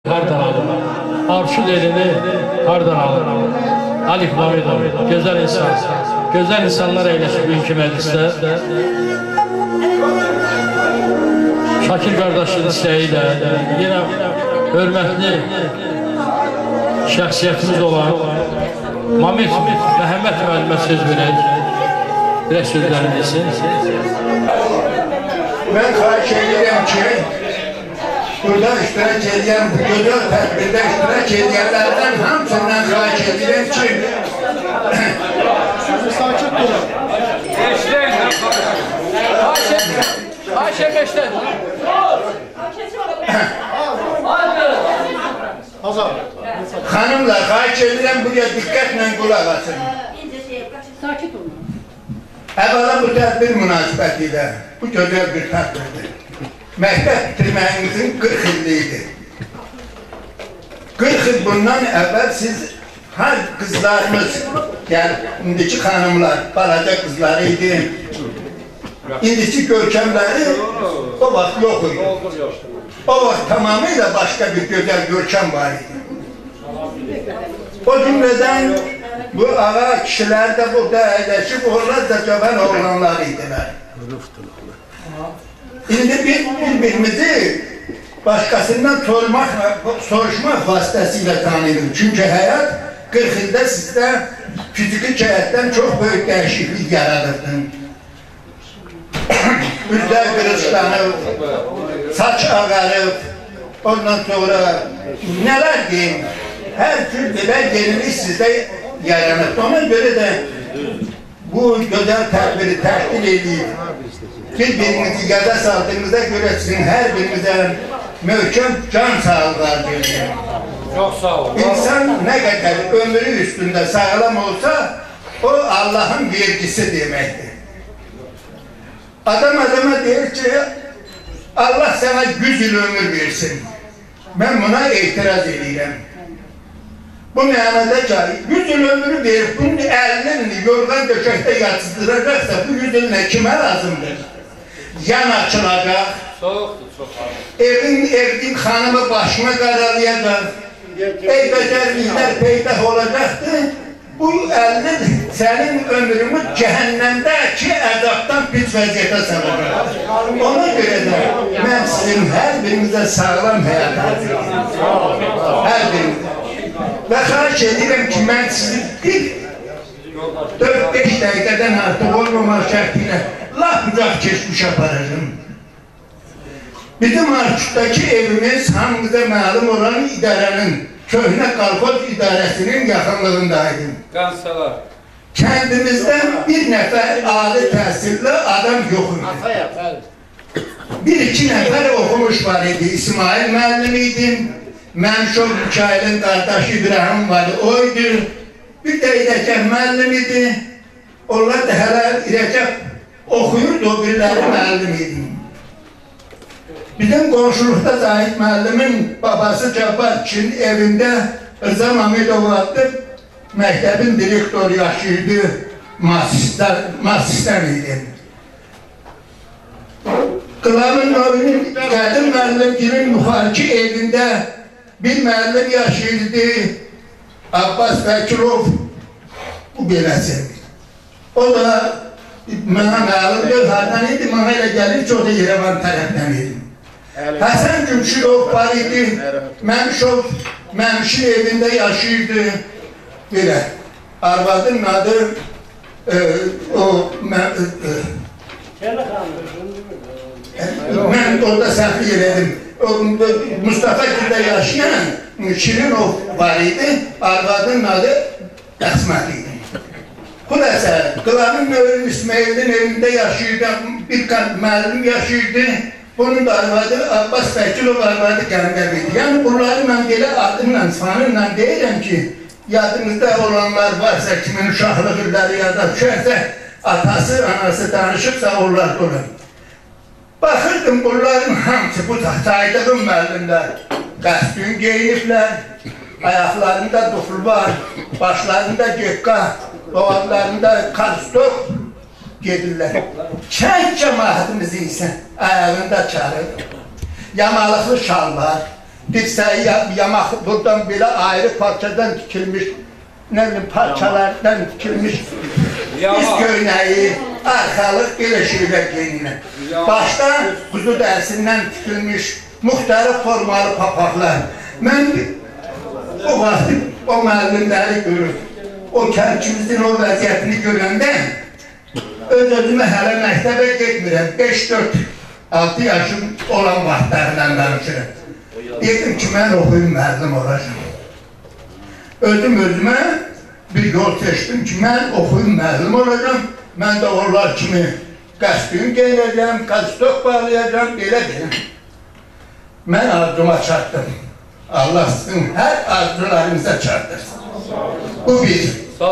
Hardan alır. Arşud elini hardan alır. Alif Mamidov, güzel insan. Güzel insanlar eylesin bugünkü meclisdə. Şakir qardaşın istəyilə yenə hörmətli şəxsiyyətimiz olan Mamid Məhəmməd müəllimə söz verək. Biraz sözlərini desin. Ben xahiş edirəm ki, burada iştirak edən, bu gözəl tədbirdə iştirak edənlərdən hamısından xahiş edirəm ki, sakit durun. Ayşe Beşten. Hazar. xanımlar xahiş edirəm buraya diqqətlə qulaq asın. Sakit olun. Əvvəla bu tədbir münasibətilə, bu gözəl bir tədbirdir. Məktəb bitirməyinizin 40 illiyidir. 40 il bundan əvvəl siz hər qızlarımız, yəni indiki xanımlar, balaca qızları idi, indiki görkəmləri o vaxt yox idi. O vaxt tamamıyla başqa bir gözəl görkəm var idi. O cümlədən bu ağa kişilər də burada əyləşib, onlar da cavan oğlanlar idilər. İndi biz bir-birimizi başqasından soruşmaq vasitəsilə tanıyırıq. Çünki həyat 40 ildə sizdə fiziki cəhətdən çox böyük dəyişiklik yaradırdın. Üzlər qırışlanıb, saç ağarıb, ondan sonra nələr deyim, hər tür belə yenilik sizdə yaranıb. Ona görə də bu gözəl tədbiri təşkil edib, bir-birinizi yada saldığınıza görə sizin hər birinizə möhkəm can sağlıqlar verir. Çok sağ ol. İnsan nə qədər ömrü üstündə sağlam olsa, o Allah'ın vergisi deməkdir. Adam adama deyir ki, Allah sana 100 il ömür versin. Ben buna etiraz edirəm. Bu mənada ki, 100 il ömrü verip bunun əlinin yorgan döşəkdə yatsıdıracaqsa, bu 100 il nə kimə lazımdır? Yan açılacaq, evin xanımı başına qaralayacaq, eybəcərliklər peydah olacaqdır. Bu əlinin sənin ömrümü cəhənnəmdəki əzabdan pis vəziyyətə salacaq. Ona görə də mən sizin hər birinizə sağlam həyat edirəm. Hər birinizə. Və xahiş edirəm ki, mən sizi bir 4-5 dəqiqədən artıq olmamaq şərtilə laf uzaq keçmiş aparacağım. Bizim Arşuddakı evimiz hamımıza məlum olan idarənin, köhnə qalxoz idarəsinin yaxınlığındaydı. Qansalar. Kəndimizdən bir nəfər ali təhsilli adam yox idi. Bir-iki nəfər oxumuş var idi. İsmail müəllim idi, Məmşov Mikailin qardaşı İbrahim var idi, o idi. Bir də İrəkəb müəllim idi. Onlar da hələ İrəkəb oxuyurdu, o biriləri müəllim idi. Bizim qonşuluqda Zahid müəllimin babası Cabbar kişinin evində Rıza Mamidov adlı məktəbin direktoru yaşayırdı, masistən idi. Qılavın Növünün qədim müəllimcinin müxariki evində bir müəllim yaşayırdı, Abbas Bəkirov, bu beləsi. O da mənə məlumdur, hardan idi, mənə elə gəlir ki, o da Yerevan tərəfdən idi. Həsən Gümşirov var idi, Məmşin evində yaşayırdı, belə. Arvadın adı, mən orada səhv elədim. Mustafa Gül'də yaşayan Şirinov var idi, arvadın adı Əsmət idi. Xüləsə, Qılavın Növün İsmail'in evində yaşayırdı, bir müəllim yaşayırdı. Bunun da arvadı Abbas Bəkirov arvadı Qəmqəb idi. Yəni bunları mən belə adımla, sanımla deyirəm ki, yadınızda olanlar varsa, kimin uşaqlıq illəri yada düşərsə, atası, anası danışıbsa onlar durur. Baxırdım, bunların hamısı bu saydığım müəllimlər qəsdün geyiniblər, ayaqlarında duful var, başlarında gekka, boğazlarında karstok gedirlər. Kənd cəmaatımızı isə ayağında çarır, yamalıqlı şalvar, Dirseği yamak buradan böyle ayrı parçadan dikilmiş, ne bileyim parçalardan dikilmiş diz göğneği, arkalık böyle şeyler giyinir. Başta kuzu dersinden dikilmiş muhtelif formalı papaqlar. Ben o vakti o müəllimləri görüp, o kəndimizin o vəziyyətini görəndə öz-özümə hələ məktəbə getmirəm. 5-4-6 yaşım olan vaxtlarından danışırım. Dedim ki, mən oxuyum, müəllim olacağım. Özümə bir yol seçdim ki, mən oxuyum, müəllim olacağım. Mən də onlar kimi qəsdiyim geyinəcəm, qazistok bağlayacağım, belə deyim. Mən arzuma çatdım. Allah sizin hər arzularınıza çatdırsın. Bu bir.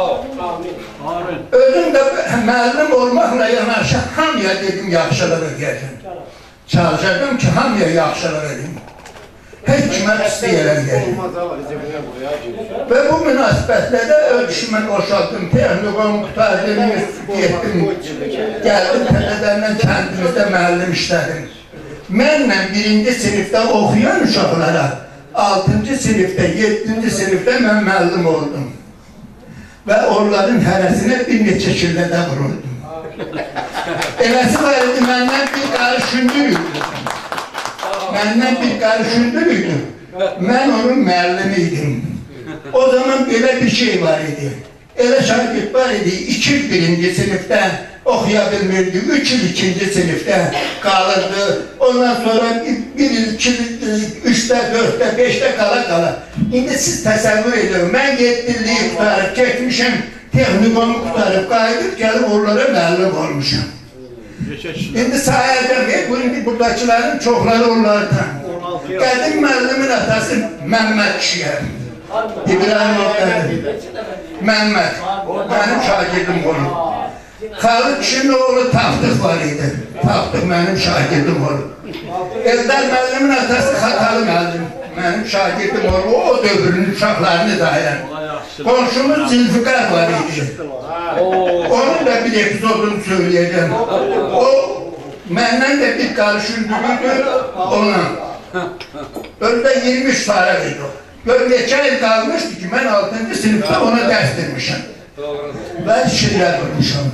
Özüm də müəllim olmaqla yanaşı hamıya dedim yaxşılıq edəcəm. Çalışacağım ki, hamıya yaxşılıq edim. Heç kimə pislik eləməyəcəm. Və bu münasibətlə də öz işimə qoşaldım. Texnikum qutardım, getdim, gəldim tədələrlə kəndimizdə müəllim işlədim. Mənlə 1-ci sinifdə oxuyan uşaqlara 6-cı sinifdə, 7-ci sinifdə mən müəllim oldum. Və onların hərəsinə bir neçə killədə vururdum. Eləsi var idi, məndən bir qarış hündür idi. Məndən bir qarış hündür idi. Mən onun müəllimi idim. O zaman belə bir şey var idi. Elə şagird var idi, 2 il 1-ci sinifdə oxuya bilmirdi, 3 il 2-ci sinifdə qalırdı. Ondan sonra 1 il, 2 il, 3-də, 4-də, 5-də qala. İndi siz təsəvvür ediyorum, mən 7 illiyi qutarıb, getmişim, texnikomu qutarıb, qayıdıb, gəlib onlara müəllim olmuşum. İndi sayədə, indi buradakilərin çoxları onlardan. Qədim müəllimin atası Məmməd kişiyə. İbrahim Oqdədir. Məmməd, mənim şagirdim olub. Xalid kişinin oğlu Tapdıq var idi. Tapdıq mənim şagirdim olub. Eldar müəllimin atası Xatalı müəllim. Mənim şagirdim olub. O dövrünün uşaqlarını dairəm. Qonşumuz Zülfikar var idi. Onun da bir epizodunu söyleyeceğim. O məndən də bir qarışındırıdır ona. Özdə 23 tarih idi o. Gör neçə il qalmışdı ki, mən 6-cı sinifdə ona dərs vermişəm. Və şirrə vurmuşam.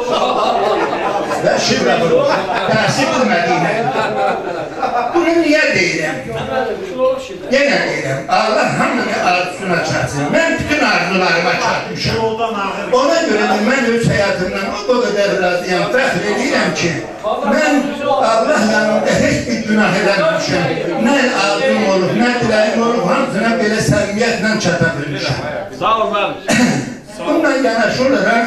Və şirrə vurmuşam. Dərsi bilmədiyinə. Bunu niyə deyirəm? Yenə deyirəm, Allah hamını arzusuna çatsın. Mən bütün arzularıma çatmışam. Ona görə də mən öz həyatımdan o qədər razıyam, fəxr edirəm ki, mən Allah yanında heç bir günah eləmişəm. Nə arzum olub, nə diləyim olub, hamısına belə səmimiyyətlə çata bilmişəm. Sağ ol mən. Bununla yanaşı olarak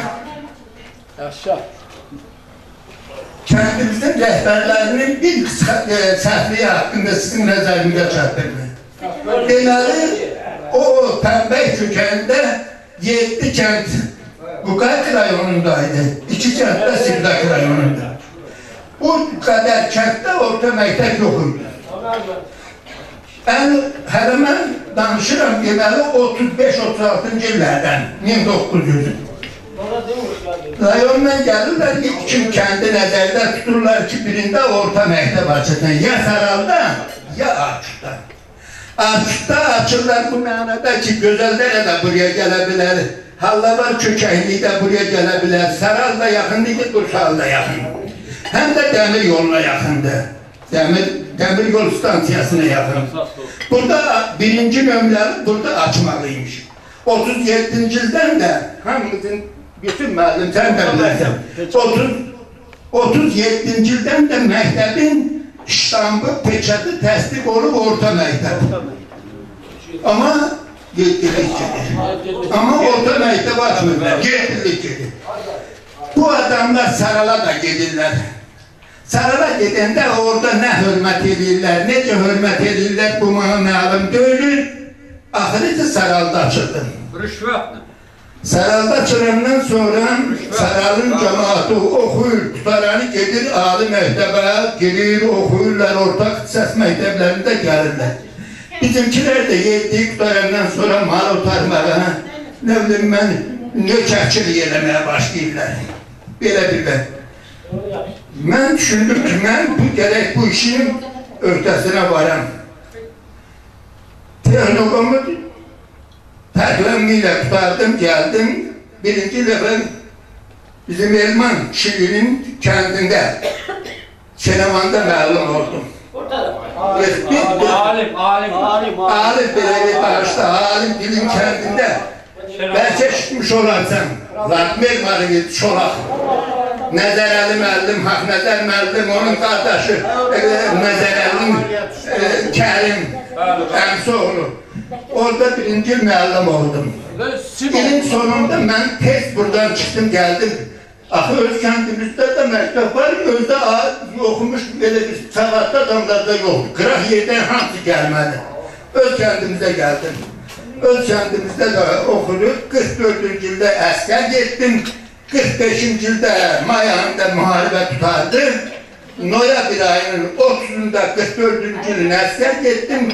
kendimizin rəhbərlərinin bir səhvliyi haqqında sizin nəzərinizə çatdırdı. Deməli, o Pəmbək kökəndə 7 kənd Qukayk rayonundaydı, 2 kənd də Sibdak rayonunda. Bu qədər kənddə orta məktəb yox idi. Hələ mən danışıram deməli 35-36-cı illərdən, 1900. Rayondan gəlirlər, kim kəndi nəzərdə tuturlar ki, birində orta məktəb açılır, ya Saralda, ya Akıqda. Akıqda açırlar bu mənada ki, Gözəldərə də buraya gələ bilər, Hallavar kökəkliyi də buraya gələ bilər, Saral da yaxındır, Qursal da yaxındır. Həm də dəmir yoluna yaxındır. Dəmir yol stansiyasına yaxın. Burada birinci nömrəli burada açmalıymış. 37-ci ildən də hamımızın bütün müəllim, sən də bilərsən. 37-ci ildən də məktəbin ştampı, peçatı təsdiq olub orta məktəb. Amma 7-lik gedir. Amma orta məktəb açmırlar, 7-lik gedir. Bu adamlar Sarala da gedirlər. Sarala gedəndə orada nə hörmət edirlər, necə hörmət edirlər, bu mənə məlum deyil. Axırıcı Saralda açıldı. Rüşvətlə. Saralda açılandan sonra Saralın cəmaatı oxuyur, tutarani gedir ali məktəbə, gelir, oxuyurlar, ortaq səs məktəblərində gəlirlər. Bizimkilər də yediyi qutarandan sonra mal otarmağa, nə bilim mən, nökərçilik eləməyə başlayırlar. Belə bir bə. Mən düşündüm ki, mən gərək bu işin öhdəsinə varam. oğlumu terklemliyle tutardım, geldim. Birinci defa bizim Elman Şili'nin kendinde, Şenevan'da məlum oldum. Alim belediye başta, alim dilin kendinde. Belki çıkmış olarsan, Latmel Marigit Şolak, Nezereli müəllim, Hak Nezer müəllim, onun kardeşi Nezereli'nin Kerim, əmsi oğlu. Orada birinci müəllim oldum. İlin sonunda ben tez buradan çıktım, geldim. Axı öz kendimizde de məktəb var, özde okumuş böyle bir savadlı adamlar da yoktu. Kıraq yerden hamısı gelmedi. Öz kendimize geldim. Öz kendimizde de okuduk. 44. yılda asker gittim. 45. yılda may ayında muharebe tutardı. Noyabr ayının 30'unda 44. yılın asker gittim.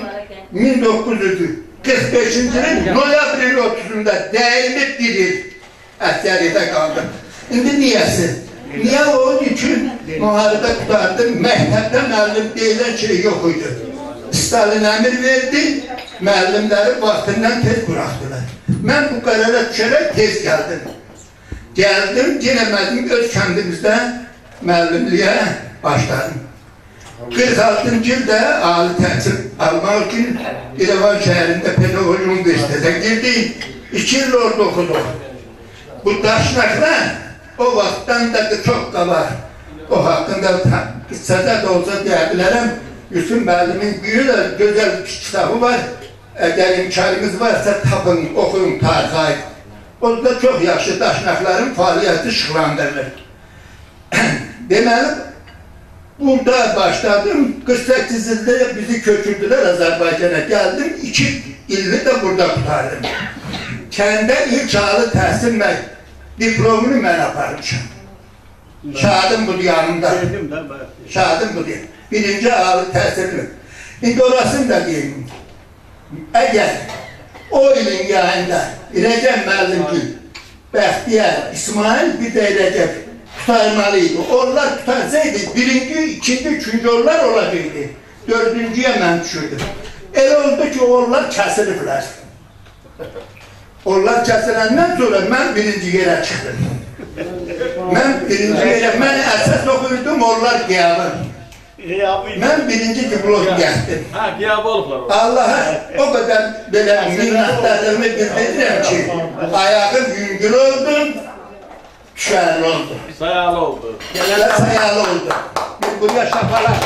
1945. yılın Noyabr'ın 30'unda değinip gidip askeriyete kaldım. Şimdi niyesi? Niye onun için muharebe tutardım? Mektepte müəllim deyilen şey yok idi. Stalin emir verdi, müəllimleri vaktinden tez bıraktılar. Ben bu karara düşerek tez geldim. Geldim, gelemedim, öz kendimizde müəllimliğe başladım. 46. yılda âli təhsil almak için İrəvan şehrinde Pedagog Üniversitesi'ne girdim. 2 yıl orada okudum. Bu daşnaklar o vaxtdan da çok qabar. O hakkında kısaca da olsa diyebilirim. Yusuf müəllimin bir güzel kitabı var. Eğer imkanınız varsa tapın, okuyun, tarixi ait. O da çok yaxşı daşnakların faaliyeti şıklandırılır. Deməli, burada başladım. 48 yılda bizi köçürdüler Azerbaycan'a. Geldim, 2 illi de burada tutardım. Kəndə ilk alı təhsil diplomunu mən aparmışam. Şahadım budur yanımda. Şahadım budur. Birinci alı təhsilini. İndi orasını da deyim. Eğer o ilin yayında İrəcəm müəllimgil, Bəxtiyar, İsmail bir de İrəcəm tutarmalıydı. Onlar tutarsaydı birinci, ikinci, üçüncü onlar olacaqdı. Dördüncüye mən düşürdüm. El oldu ki onlar kəsiliblər. Onlar kəsiləndən sonra mən birinci yere çıktım. Ben birinci yere, ben əsas okuyordum, onlar qiyabı. Ben birinci diplom gəldim. Ha, qiyabı olublar. Allah'a o kadar böyle minnətlərimi bildirirəm ki, ayağım yüngül oldu, düşərli oldu. Sayalı oldu. Genelde sayalı oldu. Bir buraya şapalar.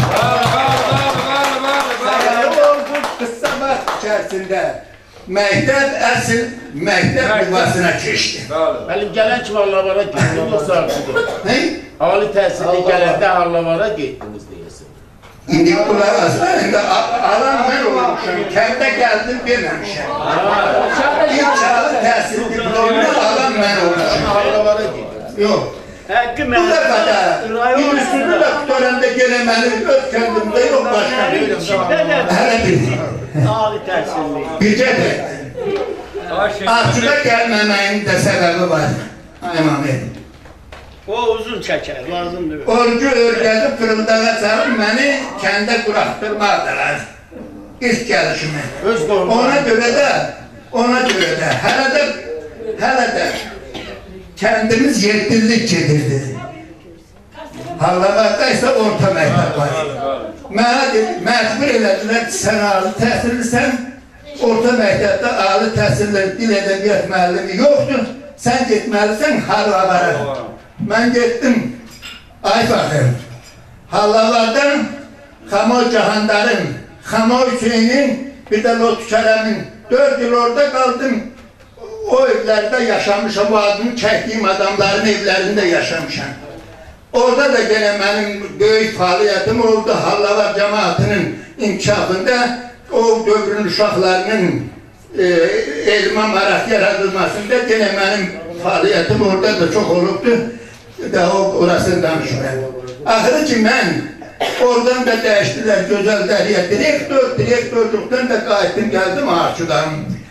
Sayalı oldu, kısa vaxt içerisinde. Məktəb əsl məktəb yuvasına keçdi. Bəli, gələn kimi Harlavara getdiniz, yoxsa arzudur? Nə? Ali təhsilli gələndə Harlavara getdiniz deyəsin. İndi bunlar aslında, indi alan mən olmuşum, kəndə gəldim deməmişəm. İlk çağlı təhsil diplomunu alan mən olmuşum. Harlavara getdiniz. Yox. Bu da kadar. Bir üstünü de tutaranda gelemenin öz kendimde yok başka bir. Hele bir. Ali təhsilli. Birce de. Artıda gelmemenin de sebebi var. Aymamet. O uzun çəkər, lazımdır. Orucu örgəzib fırıldağa sarıb məni kəndə quraxdırmadılar. İlk gəlişimi. Öz doğru. Ona göre de hele de kendimiz yetkinlik getirdi. Harlavardda ise orta məktəb var. Məcbur elədilər ki, sən alı təhsillisən, orta məktəbdə alı təhsilli dil ədəbiyyat müəllimi yoxdur, sən getməlisən Harlavara. Mən getdim, ay baxım, Harlavardan Xamoy Cahandarın, Xamoy Hüseynin, bir de Lotfu Kərəmin 4 yıl orada kaldım. O evlerde yaşamışam, o adını çəkdiyim adamların evlerinde yaşamışam. Orada da gene benim büyük faaliyetim oldu. Harlavar cemaatinin inkişafında, o dövrün uşaqlarının elma maraq yaradılmasında gene benim faaliyetim orada da çok olubdu. Da orasını danışmıyorum. Ahırı ki ben oradan da değiştiler Gözəl Dəriyə direktörlükten de qayıtdım geldim Arçudan.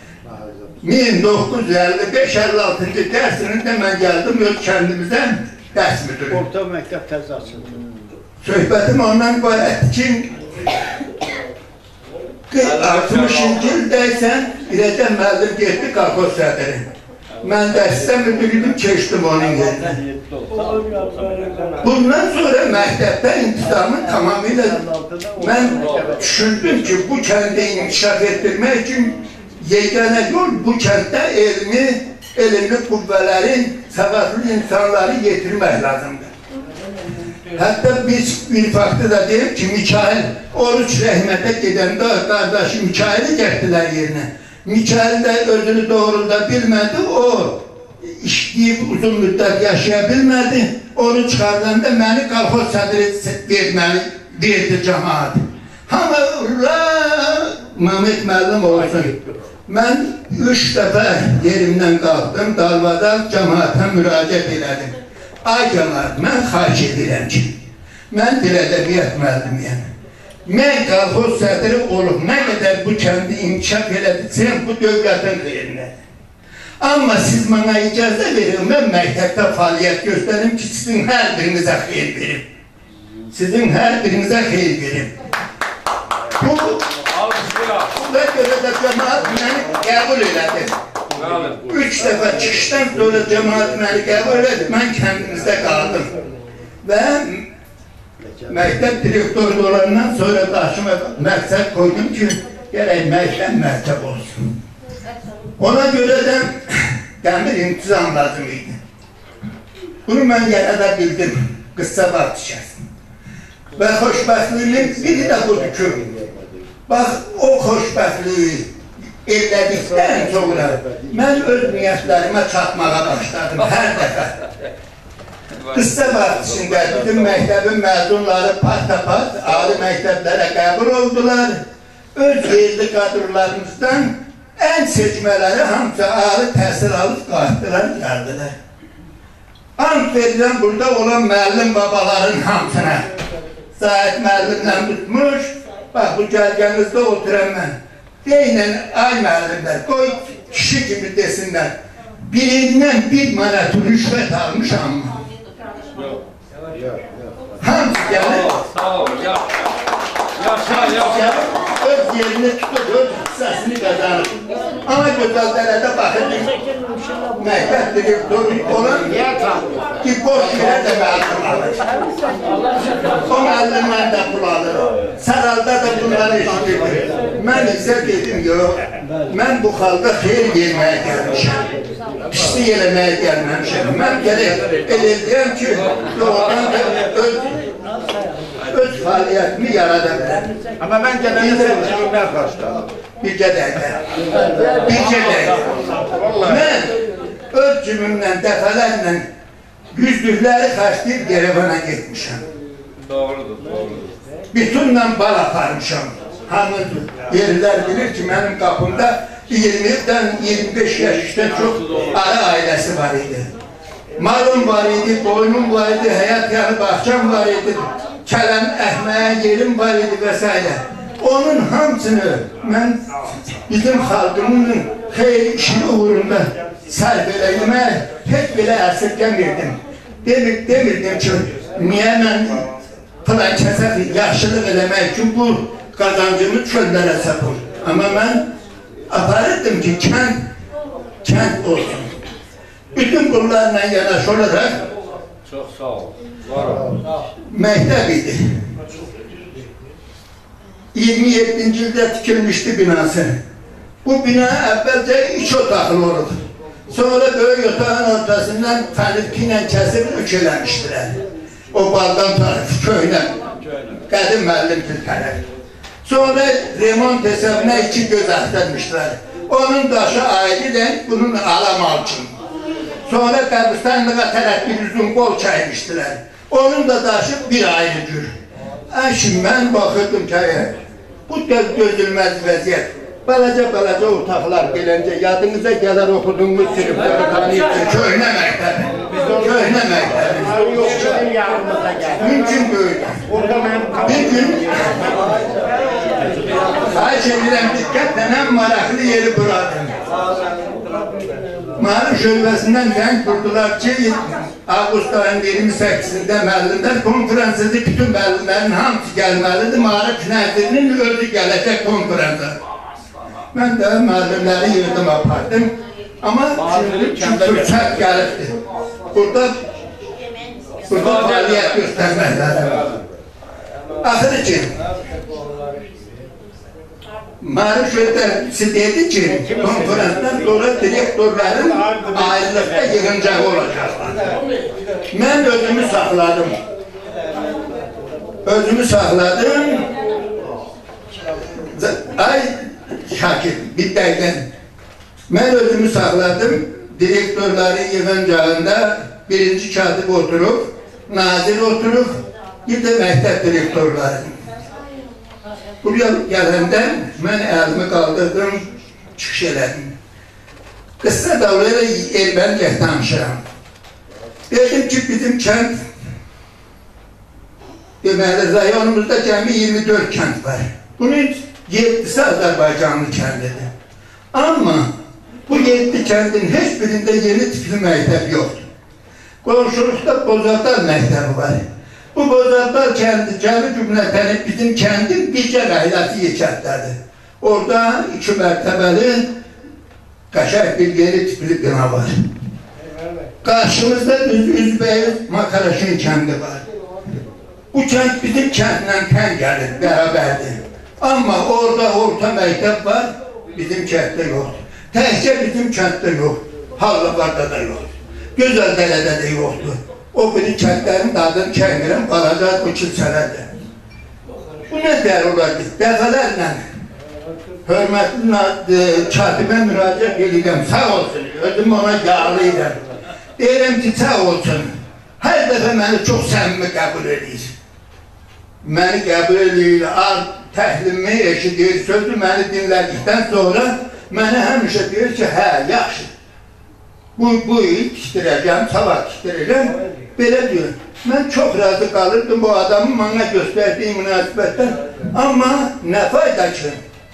1955-56 dersinde ben geldim öz kendimizden ders müdürü. Orta məktəb təzə açıldı. Söhbətim ondan ibarət ki 60-cı ildəysən, iləcə müəllim getdi qalxoz sədri. Mən dərsdə müdürüydüm, keçdim onun yerine. Bundan sonra məktəbdə intizamı tamamıyla mən düşündüm ki, bu kəndi inkişaf etdirmək üçün yeganə yol bu kənddə elmli qüvvələrin, savadlı insanları yetirmək lazımdır. Hətta biz bir faktı da deyib ki, Mikail Oruç rəhmətə gedəndə qardaşı Mikail'i gəldilər yerinə. Mikail də özünü doğrulda bilmədi, o işləyib uzun müddət yaşaya bilmədi. Onu çıxardanda məni qalxoz sədri verdi cəmaat. Hamı Mehmet müəllim olsun. Mən 3 dəfə yerimdən qalxdım, dalvada cəmaata müraciət elədim. Ay cəmaat, mən xahiş edirəm ki, mən dil ədəbiyyat müəllimiyəm. Mən qalxoz sədri olub, nə qədər bu kəndi inkişaf elədirsəm, bu dövlətin xeyrinədir. Amma siz mənə icazə verin, mən məktəbdə fəaliyyət göstərim ki, sizin hər birinizə xeyir verim. Sizin hər birinizə xeyir verim. Buna görə də cəmaat məni qəbul elədi. 3 dəfə çıxışdan sonra cəmaat məni qəbul elədi, mən kəndimizdə qaldım. Və məktəb direktoru olandan sonra daşıma məqsəd koydum ki, gərək məktəb olsun. Ona görə də dəmir intizam lazım idi. Bunu mən yenə də bildim, qıssa vaxt içəsin. Və xoşbəxtliyin biri də budur ki, bax, o xoşbəxtliyi elədikdən sonra mən öz niyyətlərimə çatmağa başladım hər dəfə. Qısa vaxt içində bizim məktəbin məzunları pat-pat ali məktəblərə qəbul oldular. Öz yerli kadrolarımızdan ən seçmələri hamısı ali təhsil alıb qayıtdılar, gəldilər. Ant verilən burada olan müəllim babaların hamısına Zahid müəllimlə tutmuş, bax bu gərgənizdə oturan mən. Deyin, ay müəllimlər, qoy kişi kimi desinlər, birindən 1 manat rüşvət almışam mı? Hamısı gəlir. Sağ ol, yaşa. Öz yerini tutup, öz hissəsini qazanır. Ama gözəldərədə baxır, məktəb direktoru olan ki, boş yerə də müəllim alır. O müəllimdən də pul alır. Saralda da bunları eşidir. Mən isə dedim, yox, mən bu xalqa xeyir verməyə gəlmişəm. Pislik eləməyə gəlməmişəm. Mən gələk eləyəm ki, doğrudan da öz fəaliyyətimi yarada bilərəm. Amma mən gələndə cibimdən başladım. Bircə dəqiqə. Mən öz cibimdən dəfələrlə yüzlükləri xərcləyib Yerevana getmişəm. Doğrudur. Bütünlə bal aparmışam. Hamı yerlər bilir ki, mənim qapımda 20-dən 25 yaş işdən çox arı ailəsi var idi. Malım var idi, boynum var idi, həyat yanı bahçam var idi, kələm əhməyə yerim var idi və s. Onun hamısını mən bizim xalqımın xeyri işini uğrunda sərf eləmək heç belə əsirgəmirdim. Demirdim ki, niyə mən filan kəsə yaxşılıq eləmək üçün bu qazancımı çöllərə səpur. Amma mən aparırdım ki, kənd olsun. Bütün bunlarla yanaş olarak Çox sağ ol. Var ol. məktəb idi. 27-ci ildə tikilmişdi binası. Bu bina əvvəlcə 2 otaqlı olub. Sonra böyük otağın ortasından fənirki ilə kəsib 3 eləmişdilər. O baldan tarif köhnə, qədim müəllimdir tərəf. Sonra remont hesabına 2 göz axtarmışlar. Onun daşı ayrı, bunun alamal üçün. Sonra qəbristanlığa tərəf bir uzun qol çaymışdılar. Onun da daşı bir ayrı cür. Şimdi mən baxırdım ki, bu gözülməz vəziyyət. Balaca otaqlar gələncə, yadınıza gələr oxuduğumuz sinifləri tanıyıbdır. Köhnə məktəbi. Köhnə məktəbi. Mümkün böyük. Bir gün xahiş edirəm diqqətlə ən maraqlı yeri buradır. Marif şöbəsindən zəng vurdular ki, Ağustos ayının 28-də müəllimlər konferansıdır, bütün müəllimlərin hamısı gəlməlidir, Marif Nəzirinin özü gələcək konferansa. Mən də müəllimləri yığdım, apardım. Amma fürsət gəlibdir. Burada fəaliyyət göstərmək lazım. Axırı ki, Marif Şöhrətçi dedi ki, konferansdan sonra direktorların ayrılıqda yığıncağı olacaqlar. Mən özümü saxladım. Ay Şakir, bir dəqiqə. Mən özümü saxladım. Direktorları yığıncağında birinci katib oturub, nazir oturub, bir də məktəb direktorları. Buraya gələndə mən əlimi qaldırdım, çıxış elədim. Qısa davayla Erbənikə danışıram. Dedim ki, bizim kənd, deməli, rayonumuzda cəmi 24 kənd var. Bunun 7'si Azərbaycanlı kəndidir. Amma bu 7 kəndin heç birində yeni tipli məktəb yoxdur. Qonşuluqda Bozardar məktəbi var. Bu Bozardar kəndi cəmi cümlətəni bizim kəndin bircə rəyləsi yekətdədir. Orada 2 mərtəbəli qəşəng bir yeni tipli bina var. Qarşımızda Üzbəyir Makaraşin kəndi var. Bu kənd bizim kəndlə tən gəlir, bərabərdir. Amma orada orta məktəb var, bizim kənddə yoxdur. Təhcə bizim kənddə yoxdur, Havlavarda da yoxdur. Gözəldələdə də yoxdur. O biri kəndlərin adını çəkmirəm, qalacaq bu kilsələrdir. Bu nə dər olardı? Dəfələrlə hörmətli katibə müraciət edirəm, sağ olsun, özüm ona yağlıyım. Deyirəm ki, sağ olsun, hər dəfə məni çox səmimi qəbul edir. Məni qəbul edir, təhlimi eşidir, sözü məni dinlədikdən sonra mənə həmişə deyir ki, hə, yaxşı. Bu il tikdirəcəm, sabah tikdirəcəm, belə diyor. Mən çox razı qalırdım bu adamın bana göstərdiyi münasibətdən, amma nə fayda ki?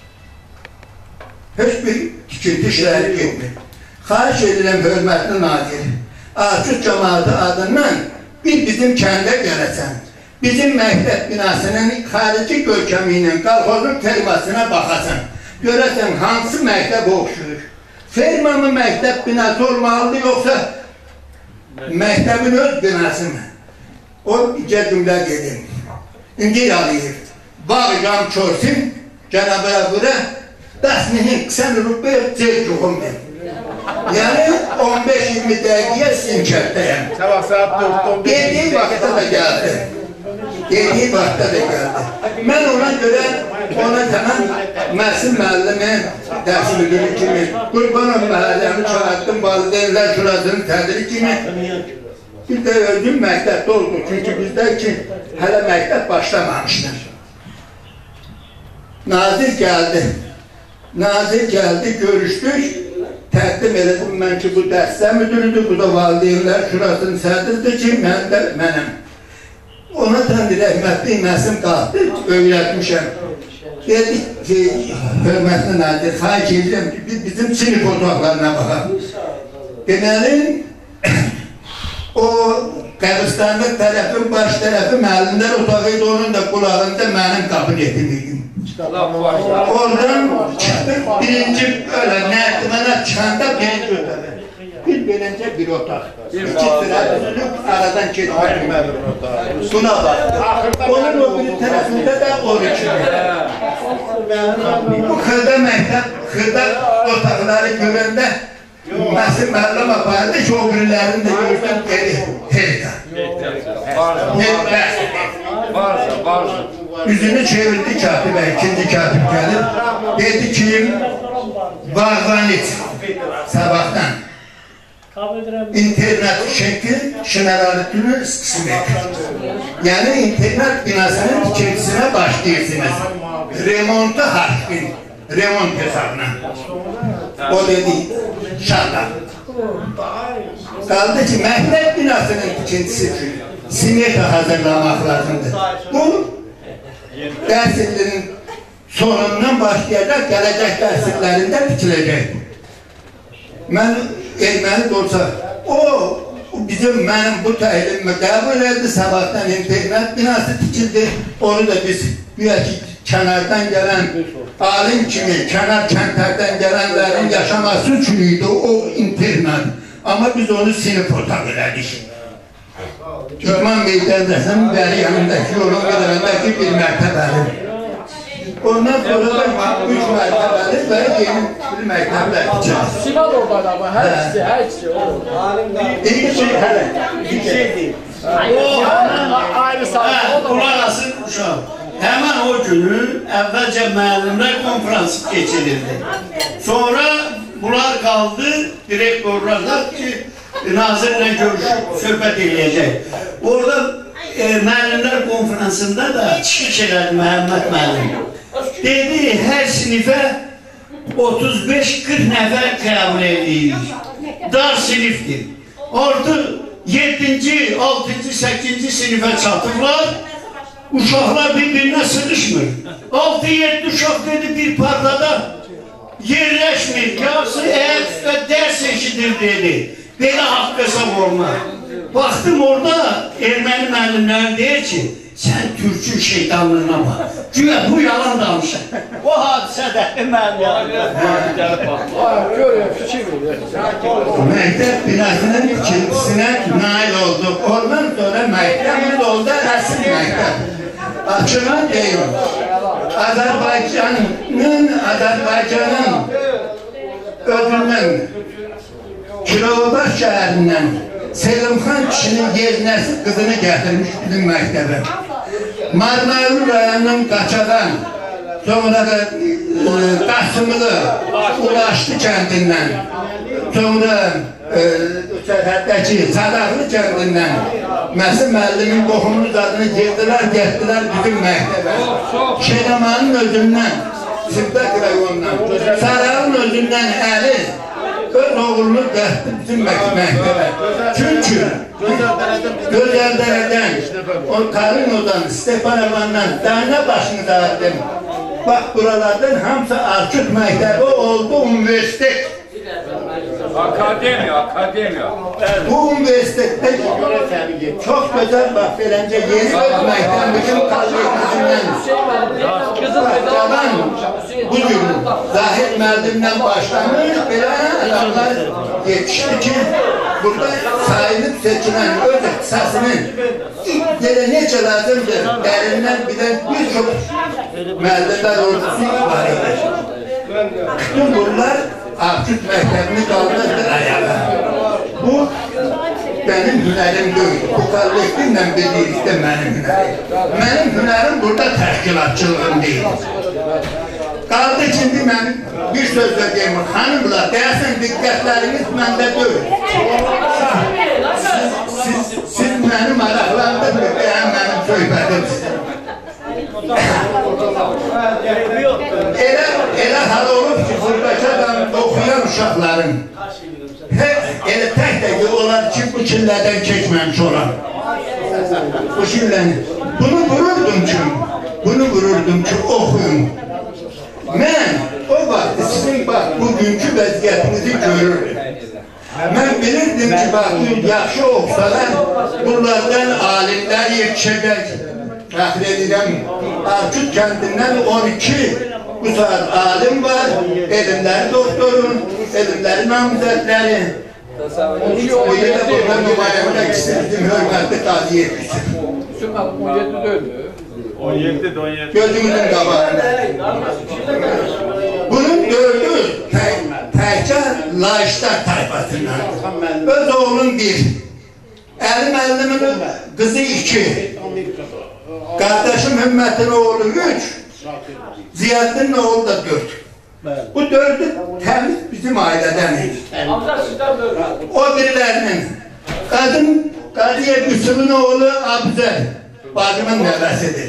Heç bir tikinti işləri getmir. Xahiş edirəm, hörmətli nazir, Aşıq cəmaatı adından bir bizim kəndə gələsən. Bizim məktəb binasının xarici görkəmi ilə qalxozun fermasına baxasan. Görəsən, hansı məktəb oxşuyur? Ferma mı məktəb binası olmalıdır, yoxsa məktəbin öz binası mı? O incə cümlə dedim. İndi Aliyev, bağcam çorsin, Cənab-ı Əbürə, dəsnihin qısan rübbə cevcuğumdur. Yəni 15-20 dəqiqəyə sizin kətdəyəm. Sabah saat 4-11. Dediği vaxtda da gəldi. Dediği vaxtda da gəldi. Mən ona görə ona zaman Məsim müəllimin dərs müdürü kimi, Qurbanov məhəlləmi çağırdım, valideynlər şurasının tədiri kimi. Bir də özüm məktəbdə oldu. Çünki bizdə ki, hələ məktəb başlamamışdır. Nazir gəldi. Nazir gəldi, görüşdük. Təqdim elədim mən ki, bu dərsdə müdürüdür, bu da valideynlər şurasının sədridir ki, mən də mənəm. Ona da rəhmətli Məsim qalxdı, öyrətmişəm. Dedik ki, hörmətli nazir, xahiş edirəm ki, bizim sinif otaqlarına baxaq. Deməli, o qəbristanlıq tərəfin, baş tərəfi müəllimlər otağı idi, onun da qulağında mənim kabinetim idi. Oradan çıxdıq, birinci öyle nərdimənə çıxanda birinci otağı. Bir beləncə bir otaq. İki sıra düzülüb, aradan keçmək. Buna bax. Onun o bir tərəfində də oru kimi. Bu xırda məktəb, xırda otaqları görəndə Məsim müəllim apardı ki, o birilərini də gördüm, dedi, Helga. Varsa. Üzünü çevirdi katibə, ikinci katib gəlir. Dedi ki, Bağvanit sabahdan internet şekli şınalarını sıkışmak. Yani internet binasının tikintisine başlıyorsunuz. Remontu harfin, remont hesabına. O dedi, şartlar. Kaldı ki, məktəb binasının tikintisi için simeta hazırlamak lazımdır. Bu, ders ilinin sonundan başlayacaq, gələcək dərsliklərində bitiləcək. Mən erməni də olsa, mənim bu təhlimimi qəbul edildi, sabahdan internet binası tikildi, onu da biz güya ki kənardan gələn alim kimi, kənar kəndlərdən gələnlərin yaşaması üçün idi o internat. Amma biz onu sinif otaq elədik. İdman meydanəsinin bəri yanındakı yolun qədərindəki bir mərtəbəli. Ondan sonra da 3 mərtəbəli və yeni bir məktəblər tikəcək. Sivad oradaydı ama her ikisi oldu. İki hələ. Ayrı sahne. Qulaq asın uşaq. Həmən o günü əvvəlcə müəllimlər konferansı keçirildi. Sonra bunlar qaldı, direktorlar ki, nazirlə görüşüb, söhbət eləyəcək. Orada müəllimlər konferansında da çıxış elədi Məhəmməd müəllim. Dedi, hər sinifə 35-40 nəfər qəbul edirik. Dar sinifdir. Artıq 7-ci, 6-cı, 8-ci sinifə çatıblar. Uşaqlar bir-birinə sığışmır. 6-7 uşaq dedi bir partada yerləşmir. Yarısı və dərs eşidir dedi. Belə haqq hesab olmaz. Baxdım orada erməni müəllimləri deyir ki, sən Türkün şeytanlığına bax. Güya bu yalan danışır. O hadisədə mənim Məktəb binasının ikincisine nail olduk. Ondan sonra məktəbimiz oldu əsl məktəb. Açığa deyil. Azərbaycanın özündən Kilovabaş şəhərindən Selimxan kişinin yeznəsi qızını gətirmiş bizim məktəbə. Marmarlı rayonunun Qaçadan, sonra da Qasımlı, Ulaşlı kəndindən, sonra sərhəddəki Sadaqlı kəndindən Məsim müəllimin qohumunun adını getdilər bizim məktəbə. Şeyramanın özündən, Sibdət rayonundan, Sarağın özündən Əli, öz oğlunu qəsdi bizim məktəbə. Çünki Gözəldərədən, Karinodan, Stepanovandan, Dana başını dağıtdım. Bax, buralardan hamısı Arçut məktəbi oldu, universitet. Akademiya. Bu universitetdə çox gözəl bax, verəncə yeni öz məktəbimizin kalbetisindən başladan bugün Zahid müəllimdən başlamış, belə adamlar yetişdi ki, burada sayılıb seçilən öz ixtisasının yerə necə lazımdır, dərindən bilən bir çox müəllimlər ordusu var idi. Bütün bunlar Arçut məktəbini qaldırdı ayağa. Bu benim hünərim deyil. Bu kollektivlə birlikdə mənim hünərim. Mənim hünərim burada təşkilatçılığım deyil. Qaldı şimdi mənim bir sözlə deyim, xanımlar, deyəsən diqqətləriniz məndə deyil. Siz mənim maraqlandırmır, deyən mənim söhbətim. Elə hal olub ki, buradakı adam oxuyan uşaqların elə tək ki, onlar ki, bu killərdən keçməmiş olan. Bu killərini. Bunu vururdum ki, oxuyun. Mən o vaxt sizin bax, bugünkü vəziyyətinizi görürdüm. Mən bilirdim ki, bax, yaxşı oxusalar, bunlardan alimlər yetişəcək. Təxir edirəm, Arçut kəndindən 12 bu saat alim var, elmləri doktorun, elmləri namizədləri. O yerdə burada nümayəndə istəyirdim, hörmətli Qazi Yetmişdir. 17. Gözümüzün qabağında. Bunun 4'ü təkcə Layışlar tayfasındandır. Öz oğlum 1, Əli müəllimin qızı 2, qardaşım Hümmətin oğlu 3, Ziyaddin oğlu da 4. Bu 4'ü təmiz bizim ailədən idi. O birilərinin Qadiyə Qüsümün oğlu Abzəl, bacımın nəvəsidir.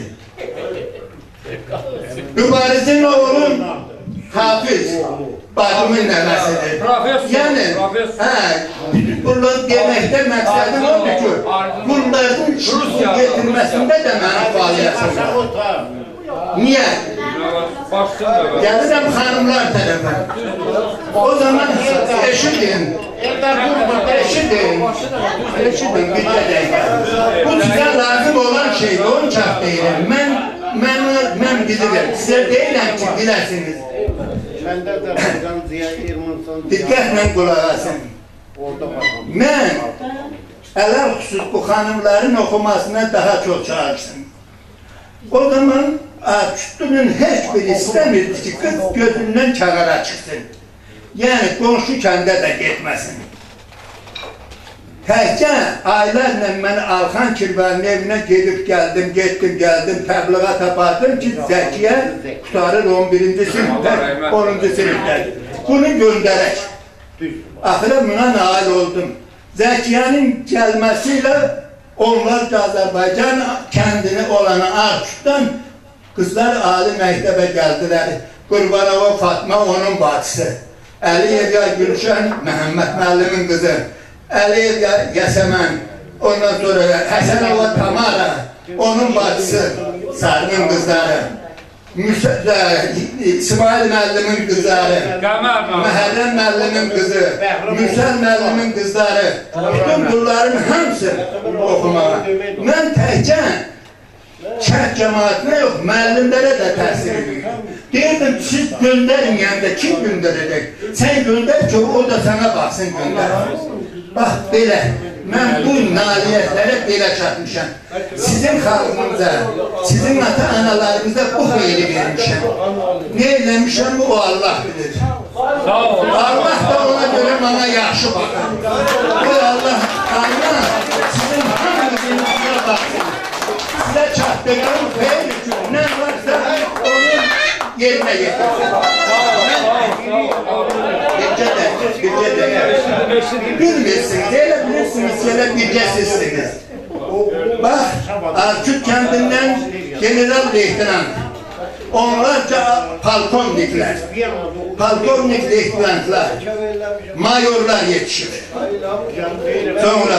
Mübarizin oğlu Hafiz, bacımın nəvəsidir. Yəni, bunlar deməkdə məqsədim odur ki, bunların şurusunu getirməsində də mənim fəaliyyətim var. Niyə? Gəlirəm xanımlar tərəfə. O zaman eşidin, bir dəqiqə. Bu sizə lazım olan şeydir, onu çap deyirəm. Mən mən bilirəm, sizə deyiləm ki, biləsiniz. Məndə də Xəqan Ziya Ermanson Diqqətlə qulaq asın. Mən ələl xüsus bu xanımların oxumasına daha çox çalışdım. O zaman Akütlünün heç biri istəmirdi ki, qız gözündən kağara çıxsın. Yəni, qonşu kəndə də getməsin. Təkcə aylarla mən Alxan Kirvanın evinə gedib gəldim, təbliğat apardım ki, Zəkiyə qutarır 11-ci sinifdə, 10-cu sinifdə. Bunu göndərək. Axıra buna nail oldum. Zəkiyənin gəlməsi ilə onlar Azərbaycan kəndini olanı Akütdən qızlar ali məktəbə gəldilər. Qurbanova Fatma onun bacısı. Əliyev Gülşən Məhəmməd müəllimin qızı. Əliyev Yəsəmən, ondan sonra Həsənova Tamara, onun bacısı, Sarının qızları, İsmail müəllimin qızları, Məhərrəm müəllimin qızı, Mürsəl müəllimin qızları, bütün bunların hamısı oxumağa. Mən təkcə kənd cəmaatına yox, müəllimlərə də təsir edirəm. Deyirdim, siz göndərin, yəni də kim göndərəcək? Sən göndər ki, o da sana baxsın göndər. Bax, belə, mən bu nailiyyətlərə belə çatmışam. Sizin xalqınıza, sizin ata-analarınıza bu xeyri vermişəm. Ne eləmişəm, o Allah bilir. Allah da ona görə bana yaxşı baxır. Bu Allah sizin hamınızın baxsın. Sizə çatdığım xeyr üçün nə varsa onu yerinə getirsin. Bilmirsiniz, elə bilirsiniz, elə bilgəsizsiniz. Bax, Aküt kəndindən general leytenant, onlarca palkovniklər, palkovnik leytenantlar, mayorlar yetişir. Sonra